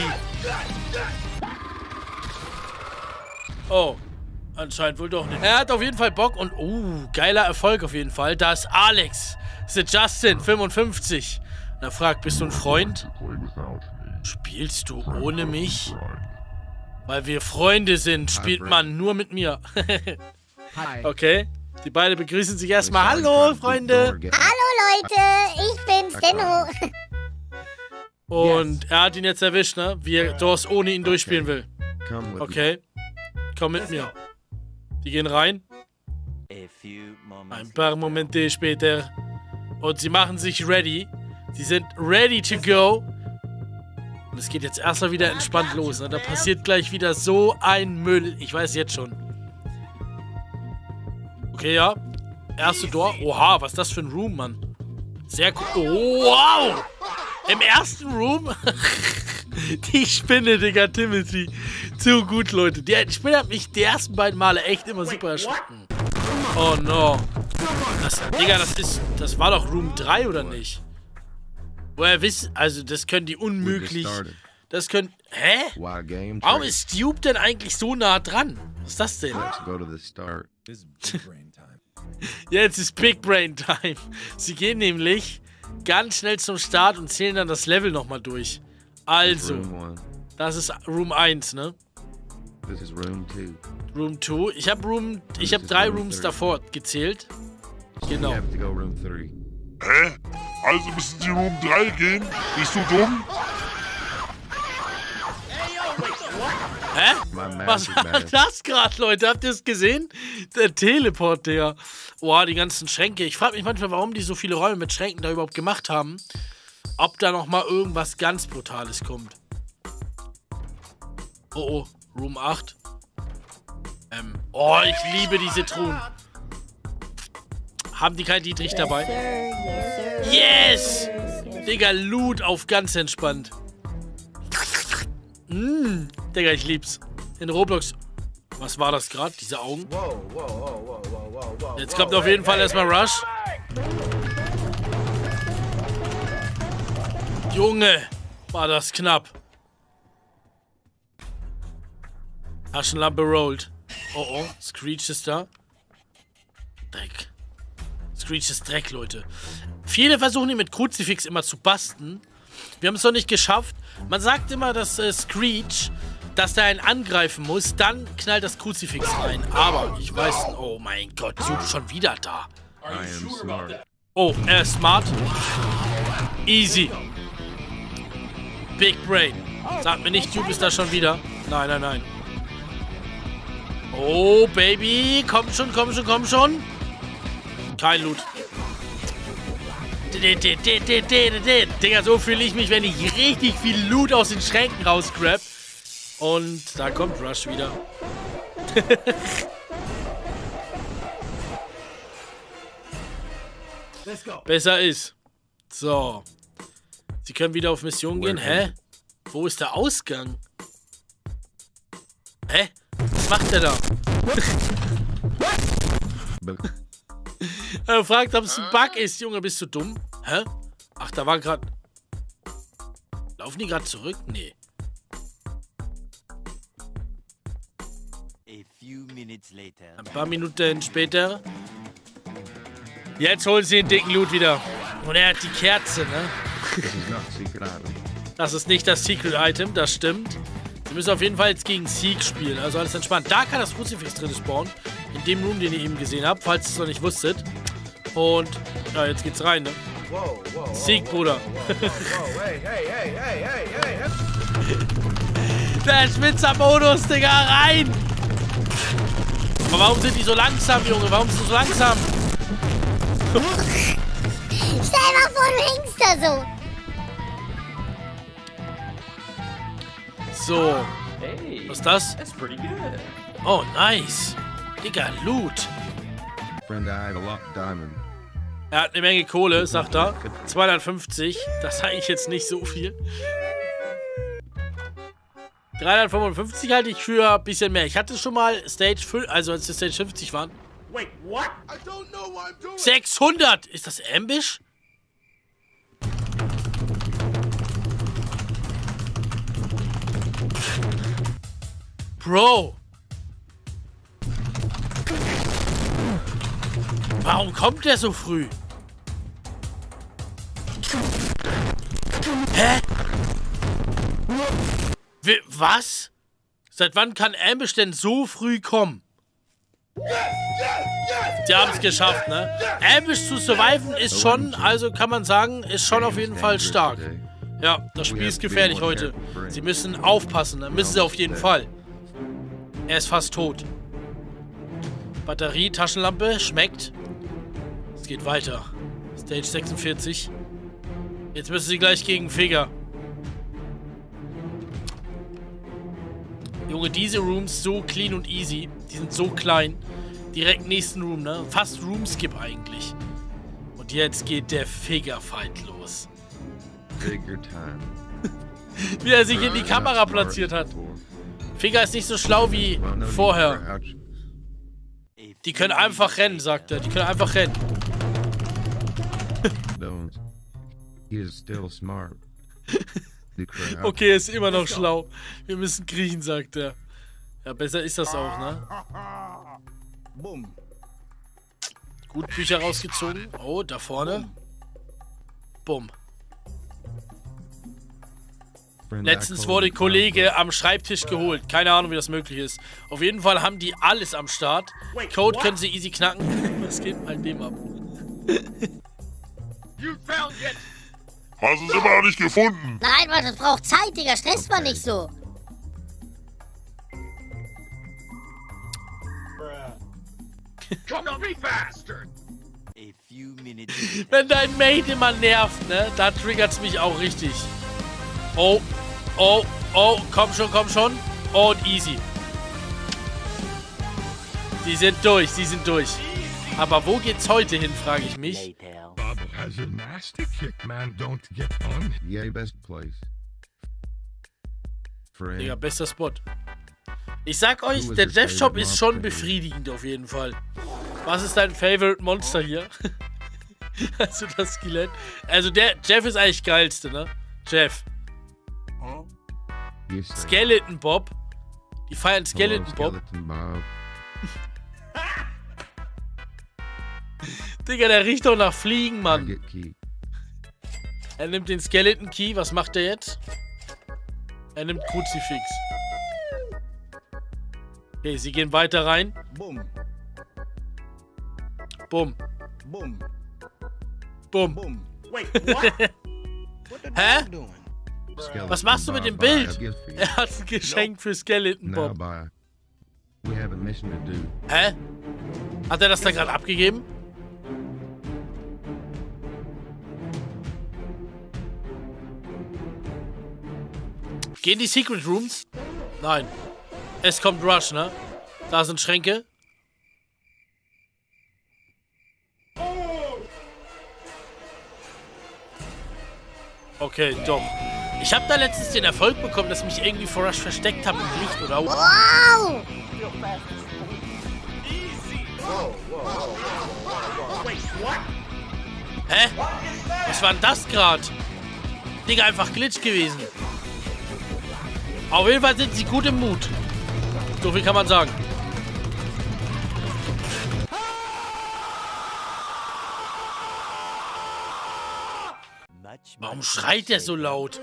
Oh. Anscheinend wohl doch nicht. Er hat auf jeden Fall Bock und... Uh, geiler Erfolg auf jeden Fall. Da ist Alex. Das ist Justin, fünfundfünfzig. Und er fragt, bist du ein Freund? Spielst du ohne mich? Weil wir Freunde sind, spielt man nur mit mir. Okay. Die beiden begrüßen sich erstmal. Hallo, Freunde. Hallo, Leute. Ich bin's, Denno. Und er hat ihn jetzt erwischt, ne? Wie er Doors ohne ihn durchspielen will. Okay. Komm mit mir. Die gehen rein. Ein paar Momente später. Und sie machen sich ready. Sie sind ready to go. Und es geht jetzt erstmal wieder entspannt los. Ne? Da passiert gleich wieder so ein Müll. Ich weiß jetzt schon. Okay, ja. Erste Door. Oha, was ist das für ein Room, Mann? Sehr cool. Oh, wow! Im ersten Room? Die Spinne, Digga, Timothy. Zu gut, Leute. Die Spinne hat mich die ersten beiden Male echt immer super erschrocken. Oh, no. Das, Digga, das ist... Das war doch Room drei, oder nicht? Woher wissen... Also, das können die unmöglich... Das können... Hä? Warum ist Stube denn eigentlich so nah dran? Was ist das denn? Jetzt ist Big Brain Time. Sie gehen nämlich ganz schnell zum Start und zählen dann das Level nochmal durch. Also, das ist Room eins, ne? Room zwei. Ich habe Room, ich habe drei Rooms davor gezählt. Genau. Hä? Also müssen Sie Room drei gehen? Bist du dumm? Hä? Was war das gerade, Leute? Habt ihr es gesehen? Der Teleport, Digga. Boah, die ganzen Schränke. Ich frage mich manchmal, warum die so viele Räume mit Schränken da überhaupt gemacht haben. Ob da nochmal irgendwas ganz Brutales kommt. Oh, oh. Room acht. Ähm. Oh, ich liebe diese Truhen. Haben die keinen Dietrich dabei? Yes! Digga, Loot auf ganz entspannt. Mmm, Digga, ich lieb's. In Roblox. Was war das gerade? Diese Augen? Jetzt kommt auf jeden Fall erstmal Rush. Junge, war das knapp. Taschenlampe rollt. Oh oh, Screech ist da. Dreck. Screech ist Dreck, Leute. Viele versuchen ihn mit Kruzifix immer zu basten. Wir haben es noch nicht geschafft. Man sagt immer, dass äh, Screech, dass der einen angreifen muss, dann knallt das Kruzifix rein. Aber ich weiß... Oh mein Gott, du bist schon wieder da. Oh, er ist smart. Easy. Big Brain. Sag mir nicht, du bist da schon wieder. Nein, nein, nein. Oh, Baby. Komm schon, komm schon, komm schon. Kein Loot. Digga, so fühle ich mich, wenn ich richtig viel Loot aus den Schränken rausgrab. Und da kommt Rush wieder. Besser ist. So. Sie können wieder auf Mission gehen. Hä? Wo ist der Ausgang? Hä? Was macht der da? Er fragt, ob es ein Bug ist. Junge, bist du dumm? Hä? Ach, da war gerade... Laufen die gerade zurück? Nee. Ein paar Minuten später. Jetzt holen sie den dicken Loot wieder. Und er hat die Kerze, ne? Das ist nicht das Secret Item, das stimmt. Sie müssen auf jeden Fall jetzt gegen Sieg spielen, also alles entspannt. Da kann das Kruzifix drin spawnen. In dem Room, den ihr eben gesehen habt, falls ihr es noch nicht wusstet. Und, ja, jetzt geht's rein, ne? Sieg, Bruder. Der Schwitzer-Modus, Digga, rein! Aber warum sind die so langsam, Junge? Warum sind die so langsam? Stell mal vor, du hängst da so. So. Was ist das? Oh, nice. Digga, Loot. Er hat eine Menge Kohle, sagt er. zweihundertfünfzig. Das ist eigentlich jetzt nicht so viel. dreihundertfünfundfünfzig halte ich für ein bisschen mehr. Ich hatte schon mal Stage fünf, also als wir Stage fünfzig waren. Wait, what? sechshundert! Ist das Ambush? Bro! Warum kommt der so früh? Hä? Wie, was? Seit wann kann Ambush denn so früh kommen? Die haben es geschafft, ne? Ambush zu surviven ist schon, also kann man sagen, ist schon auf jeden Fall stark. Ja, das Spiel ist gefährlich heute. Sie müssen aufpassen, ne? Müssen sie auf jeden Fall. Er ist fast tot. Batterie, Taschenlampe, schmeckt. Es geht weiter. Stage sechsundvierzig. Jetzt müssen sie gleich gegen Figure. Junge, diese Rooms so clean und easy. Die sind so klein. Direkt nächsten Room, ne? Fast Roomskip eigentlich. Und jetzt geht der Figure-Fight los. Figure time. Wie er sich in die Kamera platziert hat. Figure ist nicht so schlau wie vorher. Die können einfach rennen, sagt er. Die können einfach rennen. Okay, er ist immer noch schlau. Wir müssen kriechen, sagt er. Ja, besser ist das auch, ne? Gut, Bücher rausgezogen. Oh, da vorne. Bumm. Letztens wurde ein Kollege am Schreibtisch geholt. Keine Ahnung, wie das möglich ist. Auf jeden Fall haben die alles am Start. Code können sie easy knacken. Was geht bei dem ab? Hast du es immer noch nicht gefunden? Nein, Mann, das braucht Zeit, Digga. Stresst man nicht so. Wenn dein Mate immer nervt, ne? Da triggert's mich auch richtig. Oh, oh, oh, komm schon, komm schon. Und easy. Die sind durch, die sind durch. Aber wo geht's heute hin, frage ich mich. Bob has a nasty kick, man. Don't get on. Yeah, best place. Friend. Digga, bester Spot. Ich sag euch, der Jeff Shop ist schon befriedigend auf jeden Fall. Was ist dein Favorite Monster hier? Also das Skelett. Also der Jeff ist eigentlich geilste, ne? Jeff. Skeleton Bob. Die feiern Skeleton Bob. Digga, der riecht doch nach Fliegen, Mann. Er nimmt den Skeleton Key. Was macht er jetzt? Er nimmt Kruzifix. Okay, sie gehen weiter rein. Bumm. Bumm. Bumm. Bumm. Bumm. Wait, what? Hä? Was machst du mit dem Bild? Er hat ein Geschenk für Skeleton Now, Bob. bye. We have a mission to do. Hä? Hat er das da gerade abgegeben? Gehen die Secret Rooms? Nein. Es kommt Rush, ne? Da sind Schränke. Okay, doch. Ich habe da letztens den Erfolg bekommen, dass ich mich irgendwie vor Rush versteckt habe im Licht, oder? Wow! Hä? Was war denn das gerade? Digga, einfach Glitch gewesen. Auf jeden Fall sind sie gut im Mut. So viel kann man sagen. Warum schreit der so laut?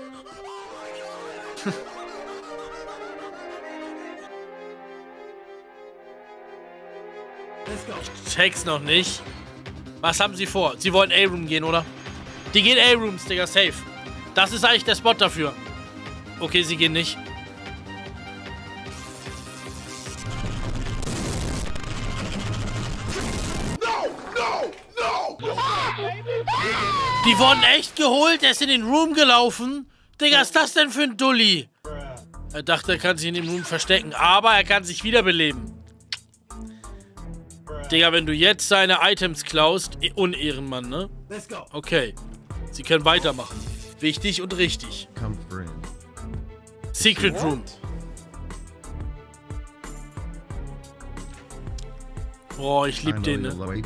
Ich check's noch nicht. Was haben sie vor? Sie wollen A-Room gehen, oder? Die gehen A-Rooms, Digga, safe. Das ist eigentlich der Spot dafür. Okay, sie gehen nicht. Die wurden echt geholt, er ist in den Room gelaufen. Digga, was ist das denn für ein Dulli? Er dachte, er kann sich in dem Room verstecken, aber er kann sich wiederbeleben. Digga, wenn du jetzt seine Items klaust, Unehrenmann, ne? Okay. Sie können weitermachen. Wichtig und richtig. Secret Room. Boah, ich lieb den, ne?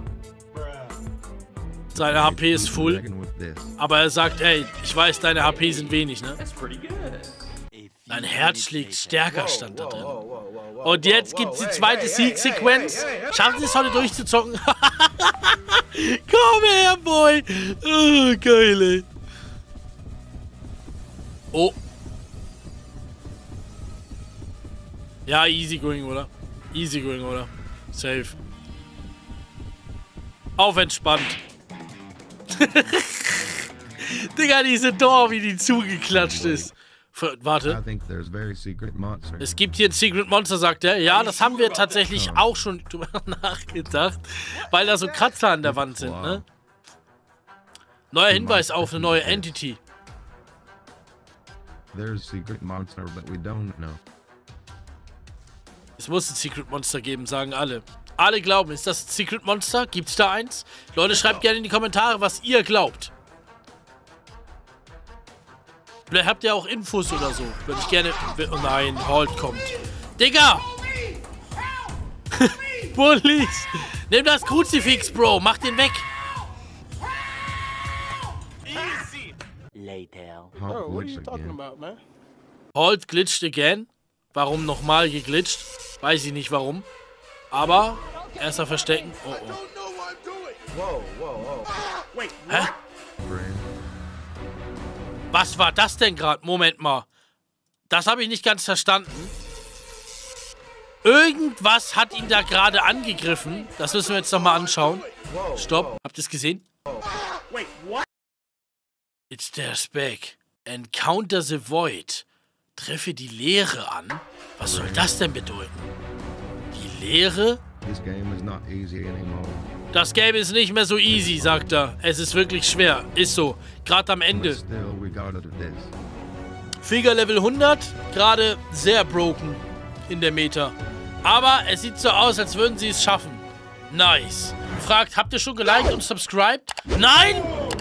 Seine H P ist full. Aber er sagt, ey, ich weiß, deine H P sind wenig, ne? Dein Herz schlägt stärker, stand da drin. Und jetzt gibt's die zweite Sieg-Sequenz. Schaffen sie es heute durchzuzocken? Komm her, Boy! Oh, geil, ey. Oh. Ja, easy going, oder? Easy going, oder? Safe. Auf entspannt. Digga, diese Door, wie die zugeklatscht ist. Für, warte. Es gibt hier ein Secret Monster, sagt er. Ja, das haben wir tatsächlich auch schon drüber nachgedacht. Weil da so Kratzer an der Wand sind, ne? Neuer Hinweis auf eine neue Entity. Es muss ein Secret Monster geben, sagen alle. Alle glauben, ist das ein Secret Monster? Gibt's da eins? Leute, schreibt gerne in die Kommentare, was ihr glaubt. Vielleicht habt ihr auch Infos oder so. Würde ich gerne... Oh nein, Halt kommt. Digga! Bullies! Nimm das Kruzifix, Bro! Mach den weg! Oh, what are you talking about, man? Halt glitched again. Warum nochmal geglitscht? Weiß ich nicht warum. Aber erster verstecken. Oh oh. Hä? Was war das denn gerade? Moment mal. Das habe ich nicht ganz verstanden. Irgendwas hat ihn da gerade angegriffen. Das müssen wir jetzt nochmal anschauen. Stopp. Habt ihr es gesehen? It's there's back. Encounter the Void. Treffe die Leere an. Was soll das denn bedeuten? Die Leere? Das Game ist nicht mehr so easy, sagt er. Es ist wirklich schwer. Ist so. Gerade am Ende. Figure Level hundert. Gerade sehr broken in der Meta. Aber es sieht so aus, als würden sie es schaffen. Nice. Fragt, habt ihr schon geliked und subscribed? Nein!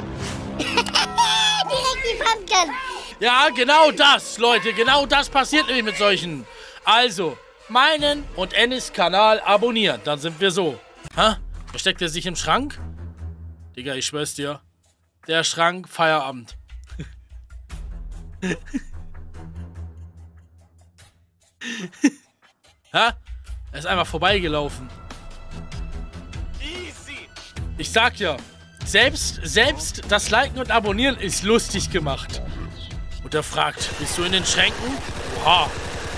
Direkt die Pumpkin. Ja, genau das, Leute. Genau das passiert nämlich mit solchen. Also, meinen und Ennis Kanal abonnieren. Dann sind wir so. Hä? Versteckt er sich im Schrank? Digga, ich schwör's dir. Der Schrank, Feierabend. Hä? Er ist einfach vorbeigelaufen. Ich sag ja, selbst, selbst das Liken und Abonnieren ist lustig gemacht. Und er fragt, bist du in den Schränken? Oha.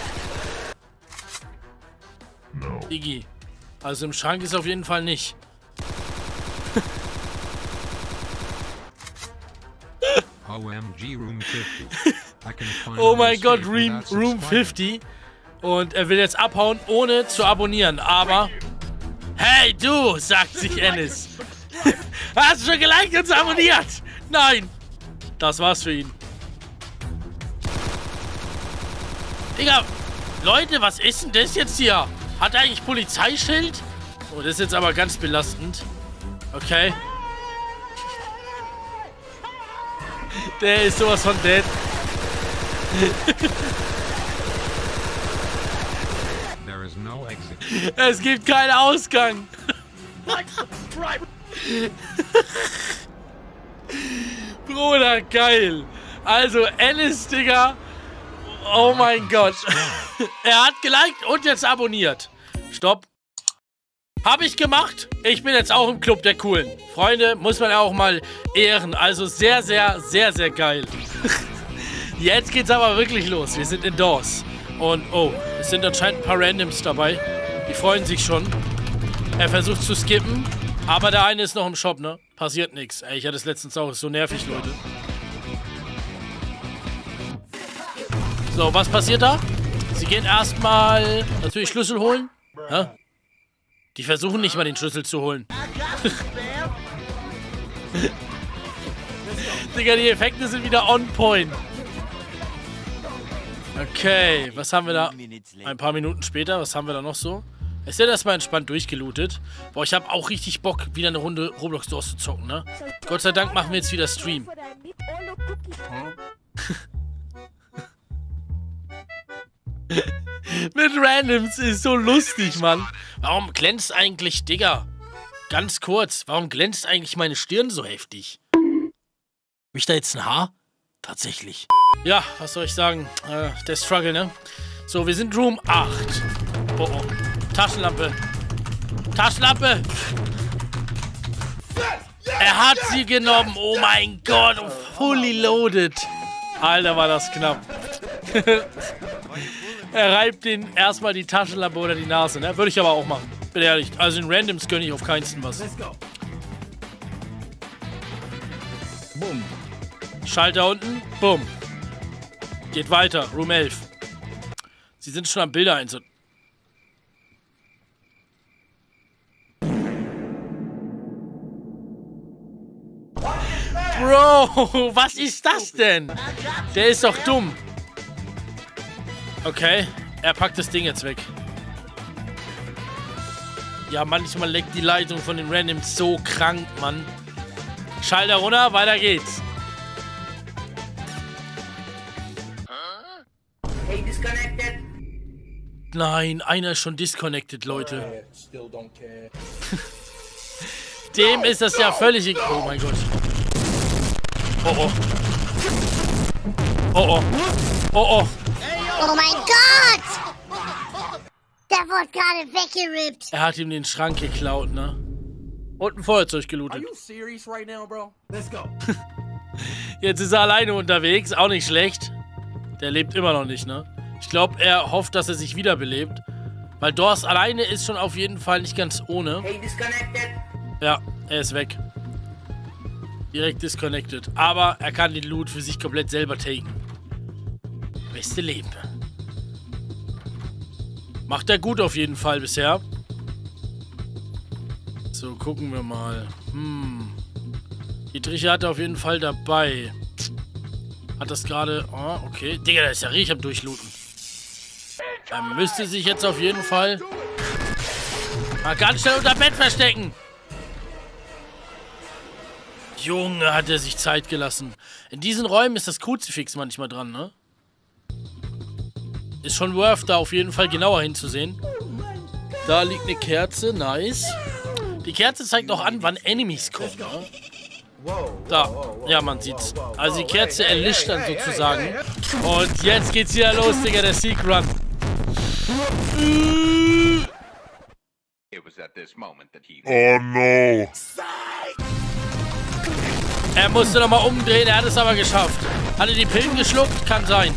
Iggy. Also im Schrank ist auf jeden Fall nicht. Oh mein Gott, Room, Room fünfzig. Und er will jetzt abhauen, ohne zu abonnieren. Aber... Hey, du, sagt sich Ennis. Hast du schon geliked und abonniert? Nein. Das war's für ihn. Digga, Leute, was ist denn das jetzt hier? Hat er eigentlich Polizeischild? Oh, das ist jetzt aber ganz belastend. Okay. Der ist sowas von dead. There is no exit. Es gibt keinen Ausgang. Bruder, geil. Also, Ennis, Digga. Oh mein Gott. Er hat geliked und jetzt abonniert. Stopp. Habe ich gemacht. Ich bin jetzt auch im Club der Coolen. Freunde, muss man auch mal ehren. Also sehr, sehr, sehr, sehr geil. Jetzt geht's aber wirklich los. Wir sind indoors. Und oh, es sind anscheinend ein paar Randoms dabei. Die freuen sich schon. Er versucht zu skippen. Aber der eine ist noch im Shop, ne? Passiert nichts. Ey, ich hatte es letztens auch. Ist so nervig, Leute. So, was passiert da? Sie gehen erstmal natürlich Schlüssel holen. Ja? Die versuchen nicht mal den Schlüssel zu holen. Digga, die Effekte sind wieder on point. Okay, was haben wir da? Ein paar Minuten später, was haben wir da noch so? Es wird erstmal entspannt durchgelootet. Boah, ich habe auch richtig Bock, wieder eine Runde Roblox Doors zu zocken, ne? Gott sei Dank machen wir jetzt wieder Stream. Mit Randoms ist so lustig, Mann. Warum glänzt eigentlich, Digga? Ganz kurz, warum glänzt eigentlich meine Stirn so heftig? Hab ich da jetzt ein Haar? Tatsächlich. Ja, was soll ich sagen? Äh, der Struggle, ne? So, wir sind Room acht. Oh, oh. Taschenlampe. Taschenlampe! Er hat sie genommen. Oh mein Gott. Fully loaded. Alter, war das knapp. Er reibt den erstmal die Taschenlampe oder die Nase, ne? Würde ich aber auch machen. Bin ehrlich. Also in Randoms gönne ich auf keinsten was. Bumm. Schalter unten. Bumm. Geht weiter. Room elf. Sie sind schon am Bilder einzeln. Bro, was ist das denn? Der ist doch dumm. Okay, er packt das Ding jetzt weg. Ja, manchmal leckt die Leitung von den Randoms so krank, Mann. Schalter runter, weiter geht's. Hey, disconnected. Nein, einer ist schon disconnected, Leute. Dem ist das ja völlig egal. Oh mein Gott. Oh oh. Oh oh. Oh oh. Oh mein Gott! Der wurde gerade weggerippt. Er hat ihm den Schrank geklaut, ne? Und ein Feuerzeug gelootet. Right now, bro? Let's go. Jetzt ist er alleine unterwegs, auch nicht schlecht. Der lebt immer noch nicht, ne? Ich glaube, er hofft, dass er sich wiederbelebt. Weil Doors alleine ist schon auf jeden Fall nicht ganz ohne. Hey, disconnected. Ja, er ist weg. Direkt disconnected. Aber er kann den Loot für sich komplett selber taken. Beste Leben. Macht er gut auf jeden Fall bisher. So, gucken wir mal. Hm. Die Triche hat er auf jeden Fall dabei. Hat das gerade... Oh, okay. Digga, der ist ja richtig am Durchlooten. Er müsste sich jetzt auf jeden Fall... mal ganz schnell unter Bett verstecken. Junge, hat er sich Zeit gelassen. In diesen Räumen ist das Kruzifix manchmal dran, ne? Ist schon worth, da auf jeden Fall genauer hinzusehen. Da liegt eine Kerze, nice. Die Kerze zeigt auch an, wann Enemies kommen, ne? Da, ja, man sieht's. Also die Kerze erlischt dann sozusagen. Und jetzt geht's wieder los, Digga, der Seek Run. Oh no. Er musste nochmal umdrehen, er hat es aber geschafft. Hat er die Pillen geschluckt? Kann sein.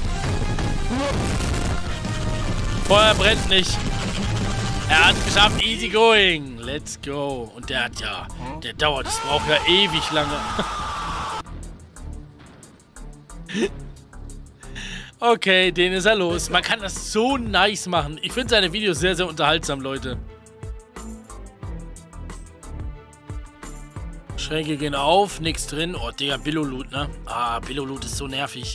Feuer brennt nicht. Er hat es geschafft, easy going. Let's go. Und der hat ja, der dauert, das braucht ja ewig lange. Okay, den ist er los. Man kann das so nice machen. Ich finde seine Videos sehr, sehr unterhaltsam, Leute. Schränke gehen auf, nichts drin. Oh, Digga, Billo-Loot, ne? Ah, Billo-Loot ist so nervig.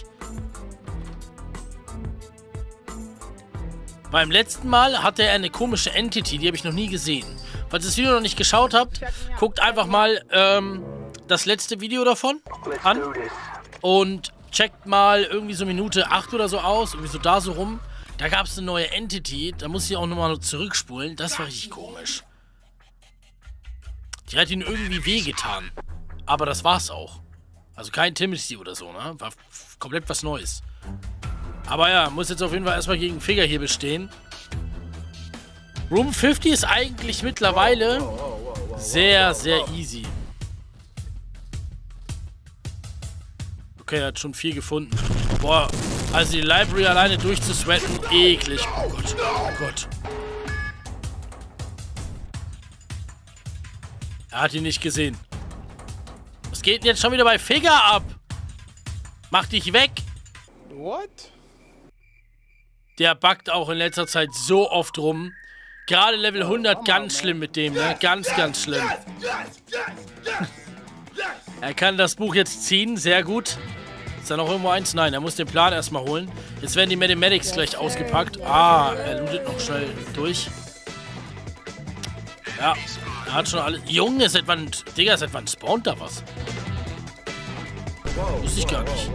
Beim letzten Mal hatte er eine komische Entity, die habe ich noch nie gesehen. Falls ihr das Video noch nicht geschaut habt, guckt einfach mal ähm, das letzte Video davon an. Und checkt mal irgendwie so Minute acht oder so aus, irgendwie so da so rum. Da gab es eine neue Entity, da muss ich auch nochmal zurückspulen. Das war richtig komisch. Die hat ihn irgendwie wehgetan. Aber das war's auch. Also kein Timothy oder so, ne? War komplett was Neues. Aber ja, muss jetzt auf jeden Fall erstmal gegen Figure hier bestehen. Room fünfzig ist eigentlich mittlerweile sehr, sehr easy. Okay, er hat schon viel gefunden. Boah, also die Library alleine durchzusweaten, eklig. Oh Gott, oh Gott. Er hat ihn nicht gesehen. Was geht denn jetzt schon wieder bei Figure ab? Mach dich weg. What? Der buggt auch in letzter Zeit so oft rum. Gerade Level hundert, ganz schlimm mit dem, ne? Ganz, ganz schlimm. Er kann das Buch jetzt ziehen, sehr gut. Ist da noch irgendwo eins? Nein, er muss den Plan erstmal holen. Jetzt werden die Mathematics gleich ausgepackt. Ah, er lootet noch schnell durch. Ja, er hat schon alles. Junge, seit wann. Digga, seit wann spawnt da was? Wusste ich gar nicht.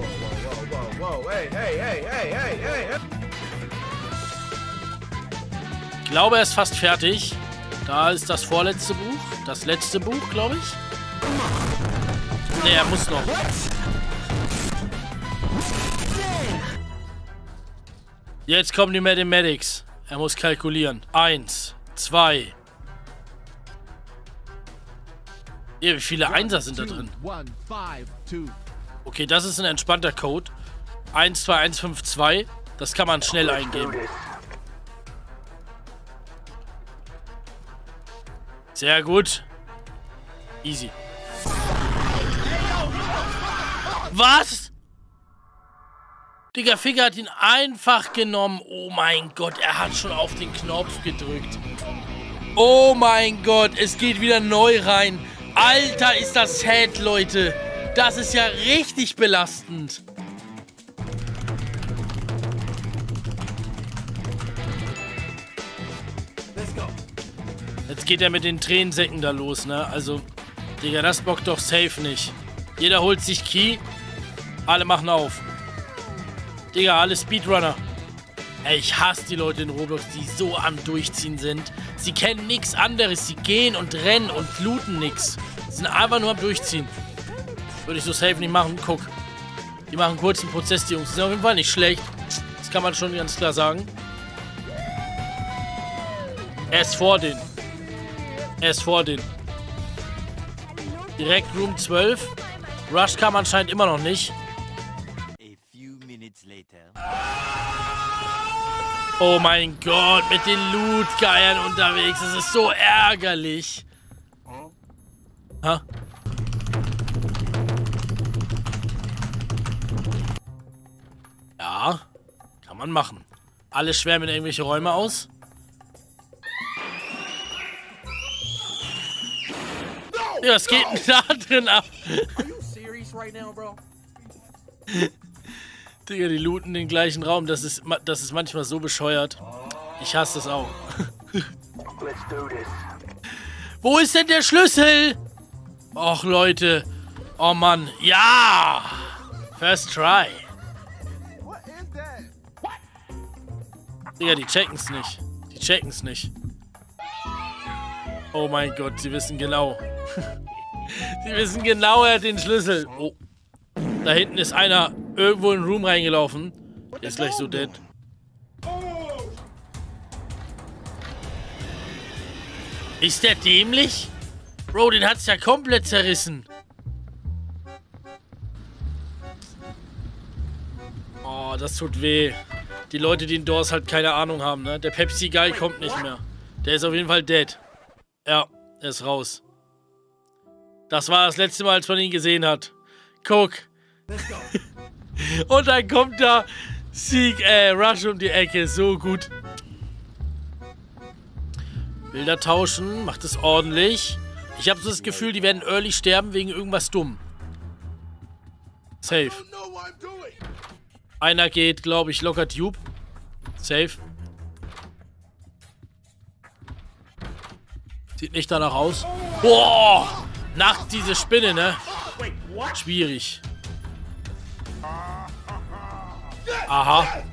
Ich glaube, er ist fast fertig. Da ist das vorletzte Buch. Das letzte Buch, glaube ich. Ne, er muss noch. Jetzt kommen die Mathematics. Er muss kalkulieren. Eins, zwei. Ja, wie viele Einser sind da drin? Okay, das ist ein entspannter Code. eins zwei eins fünf zwei. Das kann man schnell eingeben. Sehr gut. Easy. Was? Digga, Figure hat ihn einfach genommen. Oh mein Gott, er hat schon auf den Knopf gedrückt. Oh mein Gott, es geht wieder neu rein. Alter, ist das sad, Leute. Das ist ja richtig belastend. Jetzt geht er mit den Tränensäcken da los, ne? Also, Digga, das bockt doch safe nicht. Jeder holt sich Key. Alle machen auf. Digga, alle Speedrunner. Ey, ich hasse die Leute in Roblox, die so am Durchziehen sind. Sie kennen nichts anderes. Sie gehen und rennen und looten nichts. Sie sind einfach nur am Durchziehen. Würde ich so safe nicht machen. Guck. Die machen kurz einen Prozess, die Jungs. Die sind auf jeden Fall nicht schlecht. Das kann man schon ganz klar sagen. Er ist vor denen. Er ist vor denen. Direkt Room zwölf. Rush kam anscheinend immer noch nicht. Oh mein Gott, mit den Loot-Geiern unterwegs. Das ist so ärgerlich. Ha? Ja, kann man machen. Alle schwärmen in irgendwelche Räume aus. Ja, was geht denn da drin ab? Digga, die looten den gleichen Raum. Das ist, das ist manchmal so bescheuert. Ich hasse das auch. Wo ist denn der Schlüssel? Och, Leute. Oh, Mann. Ja! First try. Digga, die checken's nicht. Die checken's nicht. Oh mein Gott, sie wissen genau. Sie wissen genau, er hat den Schlüssel. Oh. Da hinten ist einer irgendwo in den Room reingelaufen. Der ist gleich so dead. Ist der dämlich? Bro, den hat's ja komplett zerrissen. Oh, das tut weh. Die Leute, die in Doors halt keine Ahnung haben, ne? Der Pepsi-Guy kommt nicht mehr. Der ist auf jeden Fall dead. Ja, er ist raus. Das war das letzte Mal, als man ihn gesehen hat. Guck. Und dann kommt da Sieg, äh, Rush um die Ecke. So gut. Bilder tauschen. Macht es ordentlich. Ich habe so das Gefühl, die werden early sterben wegen irgendwas dumm. Safe. Einer geht, glaube ich, locker Tube. Safe. Sieht nicht danach aus. Boah! Nachts diese Spinne, ne? Schwierig. Aha.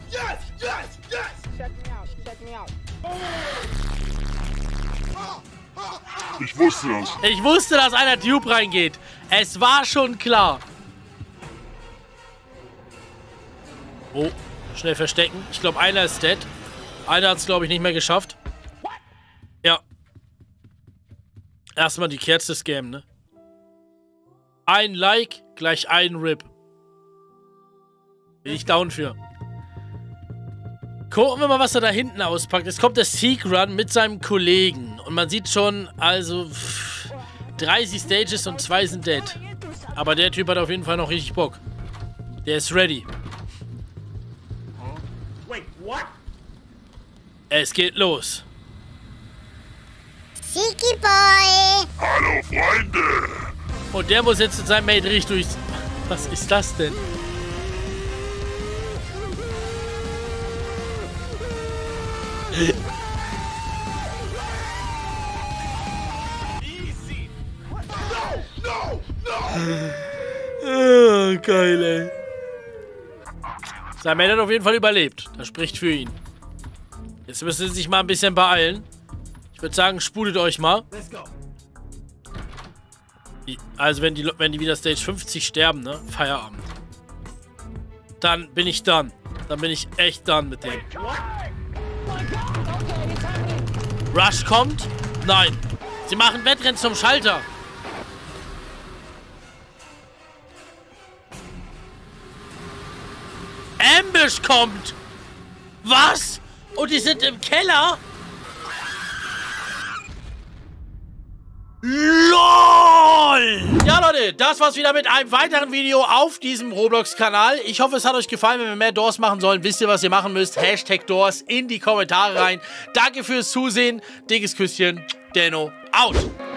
Ich wusste das. Ich wusste, dass einer Tube reingeht. Es war schon klar. Oh, schnell verstecken. Ich glaube, einer ist dead. Einer hat es, glaube ich, nicht mehr geschafft. Ja. Erstmal die Kerze scammen, ne? Ein Like, gleich ein Rip. Bin ich down für. Gucken wir mal, was er da hinten auspackt. Es kommt der Seek Run mit seinem Kollegen. Und man sieht schon, also pff, dreißig Stages und zwei sind dead. Aber der Typ hat auf jeden Fall noch richtig Bock. Der ist ready. Es geht los. Seeky Boy. Hallo, Freunde. Und der muss jetzt mit seinem Mate richtig durch... Was ist das denn? Oh, geil, ey. Sein Mate hat auf jeden Fall überlebt. Das spricht für ihn. Jetzt müssen Sie sich mal ein bisschen beeilen. Ich würde sagen, spulet euch mal. Also wenn die, wenn die wieder Stage fünfzig sterben, ne? Feierabend. Dann bin ich done. Dann bin ich echt done mit denen. Rush kommt? Nein. Sie machen Wettrennen zum Schalter. Ambush kommt. Was? Und die sind im Keller? LOL! Ja, Leute, das war's wieder mit einem weiteren Video auf diesem Roblox-Kanal. Ich hoffe, es hat euch gefallen. Wenn wir mehr Doors machen sollen, wisst ihr, was ihr machen müsst. Hashtag Doors in die Kommentare rein. Danke fürs Zusehen. Dickes Küsschen. Denno out.